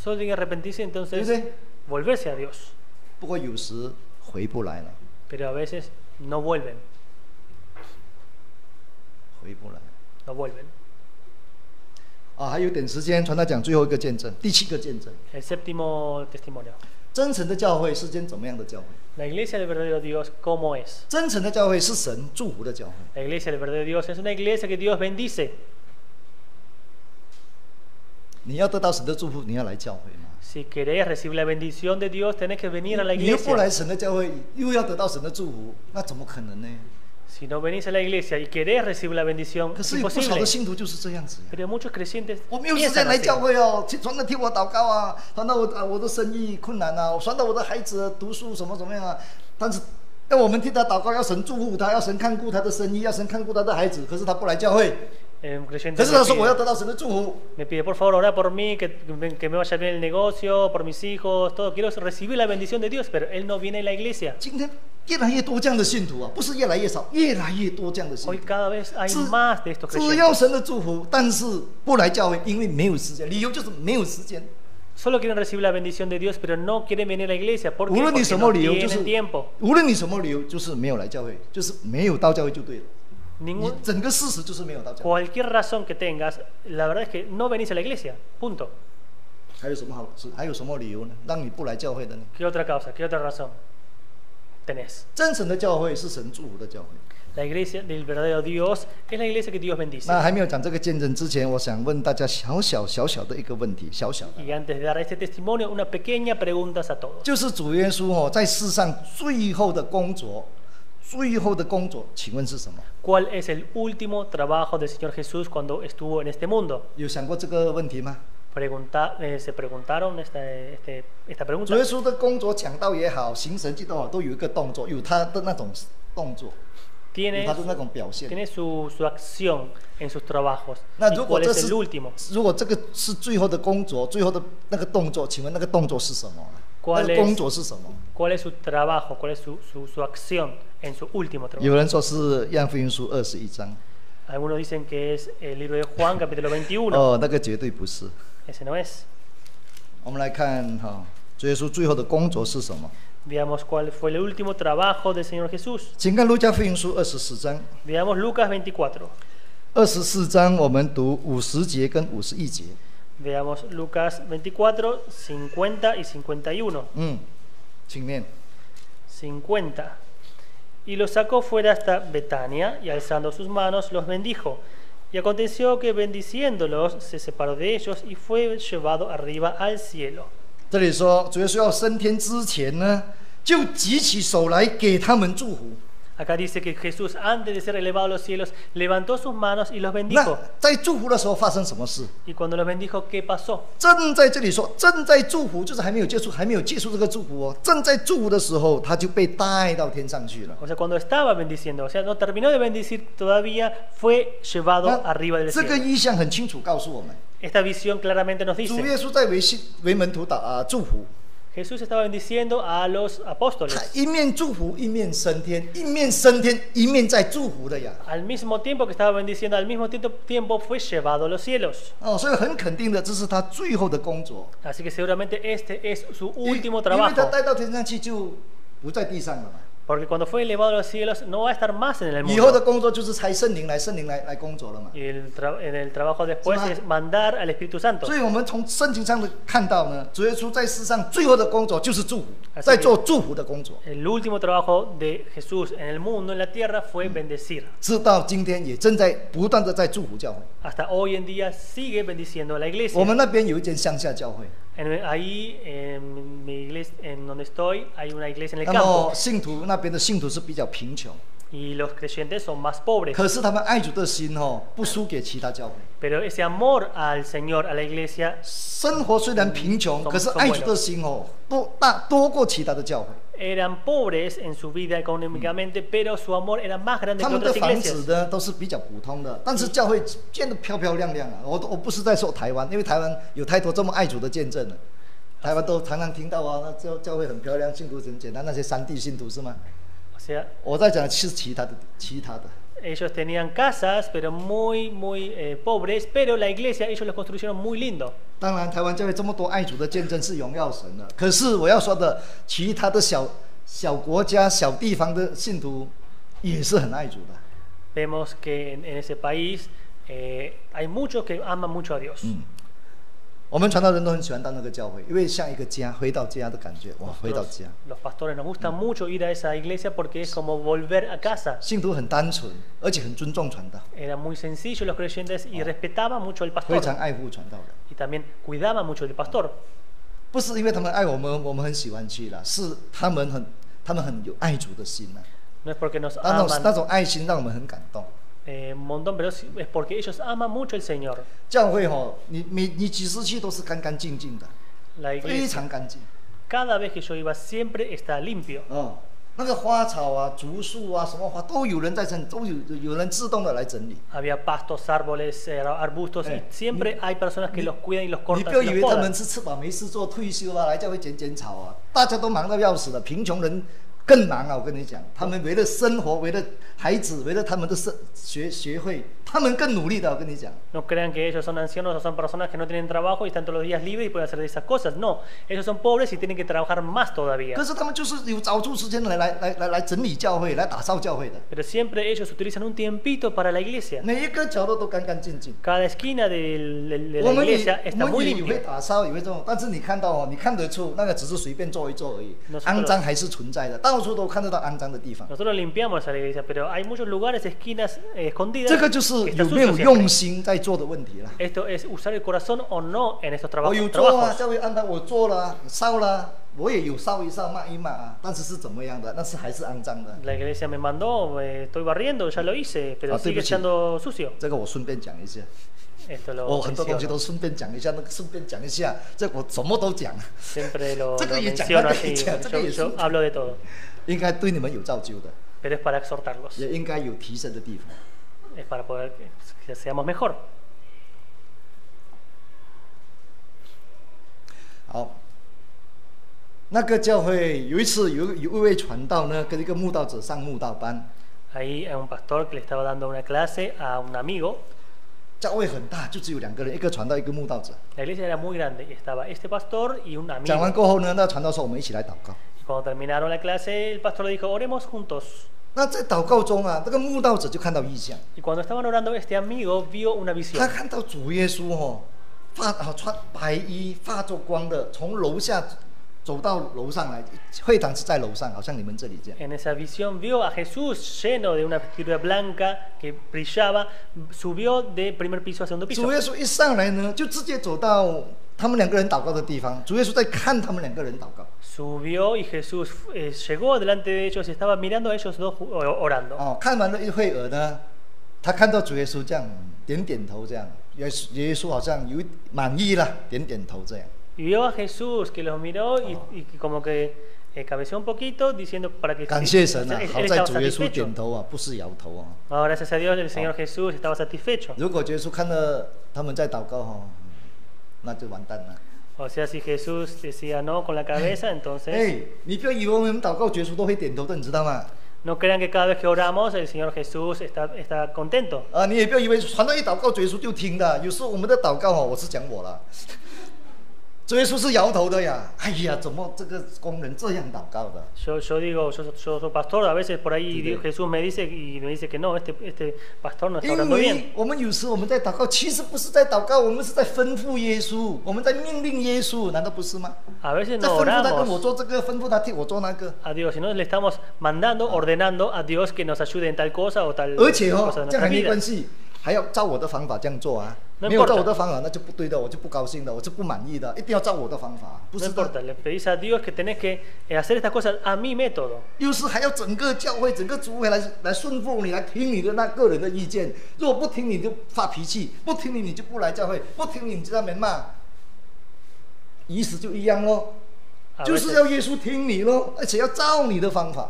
Solo tienen que arrepentirse y entonces Sí, sí. volverse a Dios. 不过有时回不来了， Pero a veces no vuelven, 回不来。 no vuelven. 啊，还有点时间，传道讲最后一个见证，第7个见证。 El séptimo testimonio. 真诚的教会是间怎么样的教会？ La iglesia del verdadero Dios, ¿cómo es? 真诚的教会是神祝福的教会。 La iglesia del verdadero Dios es una iglesia que Dios bendice. 你要得到神的祝福，你要来教会吗？ Si querés recibir la bendición de Dios, tenés que venir a la 你又不来 iglesia. 神的教会，又要得到神的祝福，那怎么可能呢？ Si no venís a la iglesia y querés recibir la bendición, 可 es 是有不少 imposible. 的信徒就是这样子呀。 Pero muchos creyentes 我没有时 piensan 间来 así. 教会哦，传的替我祷告啊，传到我的生意困难啊，传到我的孩子读书什么怎么样啊。但是要我们替他祷告，要神祝福他，要神看顾他的生意，要神看顾他的孩子。可是他不来教会， Un creyente 可是他说我要得到神的祝福。 me pide, por favor, ora por mí, que me vaya bien el negocio, por mis hijos, todo. Quiero recibir la bendición de Dios, pero él no viene a la iglesia. 今天越来越多这样的信徒啊，不是越来越少，越来越多这样的信 Hoy 徒。 cada vez hay 只 más de estos 只要 creyentes. 神的祝福，但是不来教会，因为没有时间，理由就是没有时间。 Solo quieren recibir la bendición de Dios, pero no quieren venir a la iglesia. ¿Por 无 qué? 论你 Porque 什么 no 理由，就是 tienen tiempo. 无论你什么理由，就是没有来教会，就是没有到教会就对了。你 Ningún, 整个事实就是没有到教会。 cualquier razón que tengas, la verdad es que no venís a la iglesia. Punto. 还有什么好事？还有什么理由呢？让你不来教会的呢？ ¿Qué otra causa? ¿Qué otra razón tenés? 真诚的教会是神祝福的教会。 La iglesia del verdadero Dios es la iglesia que Dios bendice. 那还没有讲这个见证之前，我想问大家小小的一个问题，小的， Y antes de dar este testimonio, una pequeña pregunta a todos. 就是主耶稣哦，在世上最后的工作，请问是什么？ ¿Cuál es el último trabajo del Señor Jesús cuando estuvo en este mundo? 有想过这个问题吗？ Se preguntaron esta 主 pregunta. 耶稣的工作讲道也好，行神迹都好，都有一个动作，有他的那种动作，有 Tiene, 他的那种表现。 tiene su acción en sus trabajos. 那 ¿Y 如果 cuál 这 es 是 el último? 如果这个是最后的工作，最后的那个动作，请问那个动作是什么呢？ ¿Cuál 那个 es- 工作是什么？ ¿Cuál es su trabajo? ¿Cuál es su acción en su último trabajo? 有人说是约翰福音书21章， Algunos dicen que es el libro de Juan, capítulo 21. 哦，那个绝对不是。 Ese no es. 我们来看哈，主耶稣最后的工作是什么？ Veamos cuál fue el último trabajo del Señor Jesús. 请看路加福音书24章。 Veamos Lucas 24. 24章我们读50节跟51节。 Veamos Lucas 24, 50 y 51. 请念。 50. Y los sacó fuera hasta Betania, y alzando sus manos los bendijo. Y aconteció que bendiciéndolos se separó de ellos y fue llevado arriba al cielo. 这里说主耶稣要升天之前呢，就举起手来给他们祝福。 Acá dice que Jesús, antes de ser elevado a los cielos, levantó sus manos y los 那 bendijo. 在祝福的时候发生什么事？ Y cuando los bendijo, ¿qué pasó? 正在这里说，正在祝福，就是还没有结束这个祝福哦。正在祝福的时候，他就被带到天上去了。 O sea, cuando estaba bendiciendo, o sea, no terminó de bendecir todavía, fue llevado 那 arriba del 这个 cielo. 意象很清楚告诉我们， Esta visión claramente nos 主 dice, 耶稣在为门徒祝福， Jesús estaba bendiciendo a los 他 apóstoles. 一面祝福，一面升天，一面升天，一面在祝福的呀。 Al mismo tiempo que estaba bendiciendo, al mismo tiempo fue llevado a los cielos. 哦，所以很肯定的，这是他最后的工作。 Así que seguramente este es su 因 último 因为他 trabajo. 带到天上去就不在地上了嘛。 Porque cuando fue elevado a los cielos no va a estar más en el 以后的 mundo. 工作就是差圣灵来工作了嘛。 Y en el trabajo después ¿Sí? es mandar al Espíritu Santo. 所以我们从圣经上的看到呢，主耶稣在世上最后的工作就是祝福， Así 在 que- 做祝福的工作， El último trabajo de Jesús en el mundo, en la tierra, fue bendecir. 直到今天也正在不断的在祝福教会。 Hasta hoy en día sigue bendiciendo a la 我 iglesia. 们那边有一间乡下教会， Ahí, en mi iglesia, en donde estoy, hay una iglesia en el 那么 campo. 那边的信徒是比较贫穷， Y los creyentes son más pobres. 可是他们爱主的心不输给其他教会。 Pero ese amor al Señor, a la iglesia, 生活虽然贫穷， son- 可是 son 爱主的心多过其他的教会。 eran pobres en su vida económicamente, pero su amor era más grande 他 que 们的 otras 房子 iglesias. 呢都是比较普通的，但是教会建得漂漂亮亮啊！我不是在说台湾，因为台湾有太多这么爱主的见证了。台湾都常常听到啊，那教会很漂亮，信徒很简单，那些山地信徒是吗？ O sea, 我在讲是其他的。 Ellos tenían casas, pero muy pobres, pero la iglesia ellos la construyeron muy lindo. 当然，台湾教会这么多爱主的见证是荣耀神的。可是我要说的，其他的小国家、小地方的信徒也是很爱主的。 Vemos que en ese país hay muchos que aman mucho a Dios. 我们传道人都很喜欢到那个教会，因为像一个家，回到家的感觉。哇，回到家。 Los pastores nos gusta mucho ir a esa iglesia porque es como volver a casa. 信徒很单纯，而且很尊重传道。 Era muy sencillo los creyentes y respetaban mucho el 非 pastor. 常爱护传道人。 Y también cuidaban mucho del pastor. 不是因为他们爱我们，我们很喜欢去啦，是他们很有爱主的心呐。 No es porque nos 那种 aman 爱心让我们很感动。 un montón, pero es porque ellos aman mucho el Señor. 教会你几时去都是干干净净的， La 非 iglesia, 常干净。 cada vez que yo iba, siempre está limpio. 那个花草啊、竹树啊、什么花都有人在整，都有人自动的来整理。 Había pastos, árboles, arbustos, y siempre hay personas que los cuidan y los 你 cortan 不要 y 以 los 为他 podan. 们是吃饱没事做、退休啊，来教会剪草啊，大家都忙到要死的，贫穷人更忙啊！我跟你讲，他们为了生活，为了孩子，为了他们的学会，他们更努力的。我跟你讲。 No crean que ellos son ancianos o son personas que no tienen trabajo y están todos los días libres y pueden hacer esas cosas. No, ellos son pobres y tienen que trabajar más todavía. 可是他们就是有找出时间来整理教会，来打造教会的。 Pero siempre ellos utilizan un tiempito para la iglesia. 每一个角落都干干净净。 Cada esquina de 我 la 们 iglesia 也 está 我 muy 们也会 limpia. 打扫，也会这种，但是你看到你看得出那个只是随便做一做而已， Nosotros 肮脏还是存在的，到处都看得到肮脏的地方。 Nosotros limpiamos a la iglesia, pero hay muchos lugares, esquinas escondidas 这个就是 que está 有没 sucio 有 siempre. 用心在做的问题了。 Esto es usar el corazón o no en estos 我有做啊， trabajos. 教会安排我做了，烧了，我也有烧一烧、抹一抹啊，但是是怎么样的？那是还是肮脏的。 La iglesia me mandó, estoy barriendo, ya lo hice, pero 对不 sigue 起 estando sucio. 这个我顺便讲一下， Esto 我 lo 很多东西 menciono. 都顺便讲一下，那个顺便讲一下，这我什么都讲， Siempre lo 这个也讲， menciono 那个也 así. 讲，这个也 Yo 是， hablo de todo, 应该对你们有造就的， pero es para exhortarlos, 也应该有提升的地方。 es para poder que seamos mejor. 好，那个教会有一次有一位传道呢，跟一个慕道者上慕道班， Ahí hay un pastor que le estaba dando una clase a un amigo. 教会很大，就只有2个人，一个传道，一个慕道者。 La iglesia era muy grande y estaba este pastor y un 讲完 amigo. 过后呢，那传道说我们一起来祷告。 Y cuando terminaron la clase, el pastor le dijo, oremos juntos. 那在祷告中啊，这个慕道者就看到异象， Y cuando estaban orando, este amigo vio una 他 visión. 看到主耶稣穿白衣，发着光的，从楼下走到楼上来。会堂是在楼上，好像你们这里这样。 En esa visión vio a Jesús lleno de una vestidura blanca que brillaba, subió de primer piso a segundo 主 piso. 耶稣一上来呢，就直接走到他们2个人祷告的地方。主耶稣在看他们2个人祷告。 Subió y Jesús llegó delante de ellos y estaba mirando a ellos dos orando. 看完了一会儿呢，他看到主耶稣这样点头，这样耶稣好像有满意了，点头这样。 Y vio a Jesús que los miró y como que cabeceó un poquito diciendo para que 感谢神啊， él 好在 estaba 主耶稣 satisfecho. 点头啊，不是摇头啊。 Oh, gracias a Dios el Señor Jesús estaba satisfecho. 如果耶稣看到他们在祷告那就完蛋了。 O sea, si Jesús decía no con la cabeza, entonces 你不要以为我们祷告耶稣都会点头的，你知道吗？ no crean que cada vez que oramos el Señor Jesús está contento. 你也不要以为传到一祷告耶稣就听的，有时候我们的祷告我是讲我了。 主耶稣是摇头的呀！哎呀，怎么这个工人这样祷告的？ Yo digo, yo soy pastor, a veces por ahí Sí, sí. Jesús me dice y me dice que no, este pastor no está 因 orando 为 bien. 我们有时我们在祷告，其实不是在祷告，我们是在吩咐耶稣，我们在命令耶稣，难道不是吗？ A veces 在 no 吩咐他跟我 oramos 做这个，吩咐他替我做那个。 a Dios, sino le estamos mandando, ordenando a Dios que nos ayude en tal cosa o tal 而且 cosa de 这样 nuestra 还没 vida. 关系，还要照我的方法这样做啊。 No 没有 importa 照我的方法，那就不对的，我就不高兴的，我就不满意的，一定要照我的方法，不 No 是的。 importa, le pedís a Dios que tenés que hacer estas cosas a mi método. 有时还要整个教会、整个组会来顺服你，来听你的那个人的意见。如果不听你就发脾气，不听你就不来教会，不听你就在那边骂，意思就一样咯， A 就是 veces, 要耶稣听你咯，而且要照你的方法。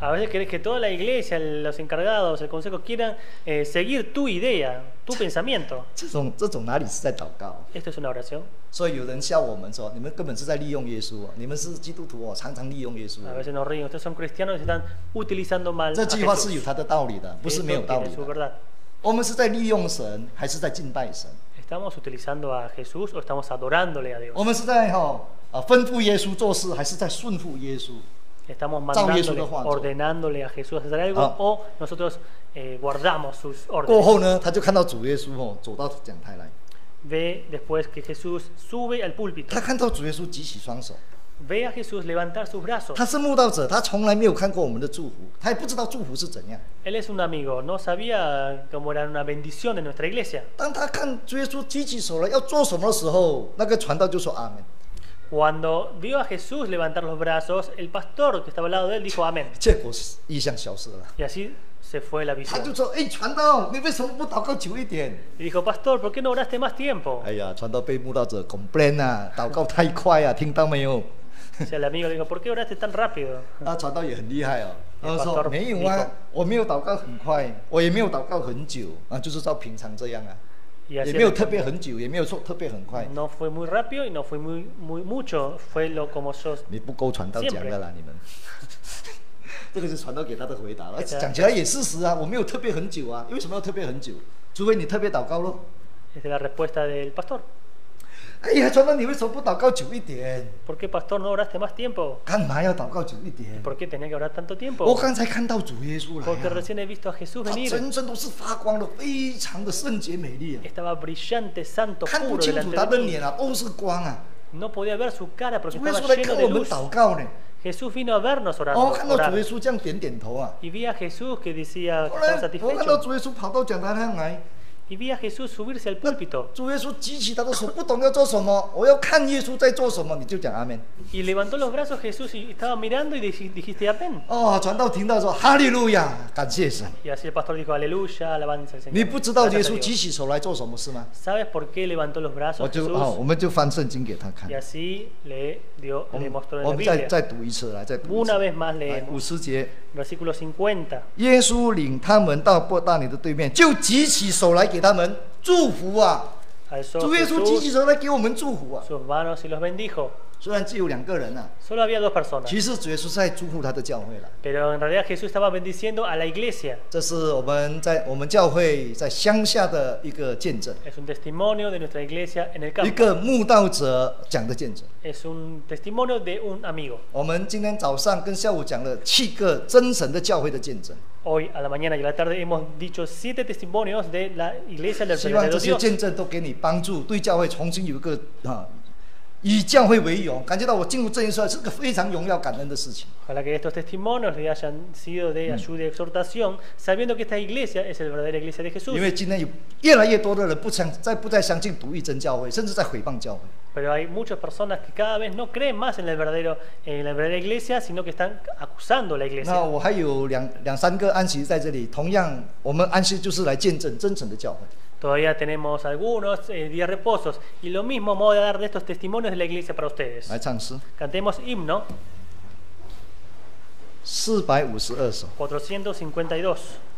A veces querés que toda la iglesia, los encargados, el consejo quieran seguir tu idea, tu pensamiento. 这种哪里是在祷告？ Esto es una oración. 所以有人笑我们说，你们根本是在利用耶稣，你们是基督徒哦，常常利用耶稣。 A veces nos ríen, ustedes son cristianos y están utilizando mal 这 a 句话是有 Jesús. 它的道理的，不是没有 Esto 道 tiene 理 su 的。 verdad. 我们是在利用神，还是在敬拜神？ ¿Estamos utilizando a Jesús o estamos adorándole a Dios? 我们是在吩咐耶稣做事，还是在顺服耶稣？ ¿Estamos Jesús mandándole, de Juan. ordenándole a Jesús a hacer algo Ah. o nosotros guardamos sus 过 órdenes? 后呢，他就看到主耶稣走到讲台来， Ve después que Jesús sube al púlpito. 他看到主耶稣举起双手。 Ve a Jesús levantar sus brazos. 他是慕道者，他从来没有看过我们的祝福，他也不知道祝福是怎样。 Él es un amigo, no sabía cómo era una bendición de nuestra iglesia. 当他看主耶稣举起手来要做什么的时候，那个传道就说阿门。 Cuando vio a Jesús levantar los brazos, el pastor que estaba al lado de él dijo amén. 结果意象消失了， Y así se fue la 他就 visión. 说：“哎，传道，你为什么不祷告久一点 Y dijo, pastor, ¿por qué no oraste más tiempo?？” 哎呀，传道被慕道者 complain 啊，祷告太快啊，听到没有？ O sea, el amigo le dijo, ¿por qué oraste tan rápido? 那传道也很厉害哦，他说 pastor 没有啊，我没有祷告很快，我也没有祷告很久啊，就是照平常这样啊， Y 也 así 没有 respondió. 特别很久，也没有说特别很快。 No fue muy rápido y no fue mucho, fue lo como yo. 你不够传道讲的啦，你们。这个是传道给他的回答了， 对的讲起来也事实啊，我没有特别很久啊，为什么要特别很久？除非你特别祷告咯。 Esta es la respuesta del pastor. 哎呀，传道，你为什么不祷告久一点？ ¿Por qué, pastor, no oraste más tiempo? 干嘛要祷告久一点？ ¿Por qué tenía que orar tanto 我 tiempo? 刚才看到主耶稣来 Porque 啊， recién he visto a Jesús 他 venir. 真正都是发光的，非常的圣洁美丽啊， Estaba brillante, santo, 看不 puro 清楚 delante 他 de 的 mí. 脸啊，都是光啊。 No podía ver su cara porque 主耶 estaba 稣来 lleno 看 de 我们 luz. 祷告呢， Jesús vino a vernos orar. 看到主 orar. 耶稣这样点点头啊。 Y vi a Jesús que decía 后 que 来 estaba 我看到 satisfecho. 主耶稣跑到讲台上来， Y vi a Jesús subirse al púlpito 主耶稣举起他的手，不懂要做什么，我要看耶稣在做什么，你就讲阿门。 y levantó los brazos Jesús y estaba mirando y dijiste amén. 哦，传道听到说哈利路亚，感谢神。 Y así el pastor dijo aleluya, alabanza al 你 Señor. 不知道耶 Gracias a 稣 Dios. 举起手来做什么事吗？ ¿Sabes por qué levantó los brazos 我 Jesús? 们就翻圣经给他看 Y。así le mostró en 我 la 们 Biblia. 再读一次，来再读一 Una 次。 vez más 来 leemos. 50节， Versículo 50. 耶稣领他们到伯大尼的对面，就举起手来给他们祝福啊！ Alzó 主耶稣举起 Jesús 手来给我们祝福啊！ sus manos y los bendijo. 虽然只有2个人啊， Solo había 2 personas. 其实主耶稣是在祝福他的教会了。 Pero en realidad Jesús estaba bendiciendo a la iglesia. 这是我们教会在乡下的一个见证， Es un testimonio de nuestra iglesia en el 一 campo. 个慕道者讲的见证。 Es un testimonio de un amigo. 我们今天早上跟下午讲了7个真神的教会的见证， Hoy a la mañana y a la tarde hemos dicho 7 testimonios de la iglesia del 希望这 verdadero 些 Dios. 见证都给你帮助，对教会重新有一个以教会为荣，感觉到我进入这一世是个非常荣耀感恩的事情。 Ojalá que estos testimonios le hayan sido de ayuda y exhortación, sabiendo que esta iglesia es la verdadera iglesia de Jesús. 因为今天有越来越多的人不再相信独一真教会，甚至在诽谤教会。 Pero hay muchas personas que cada vez no creen más en la verdadera iglesia, sino que están acusando a la 那 iglesia. 我还有两三个安息在这里，同样我们安息就是来见证真诚的教会。 Todavía tenemos algunos días reposos y lo mismo modo de dar de estos testimonios de la iglesia para ustedes. 来唱诗 Cantemos himno 452首。 452.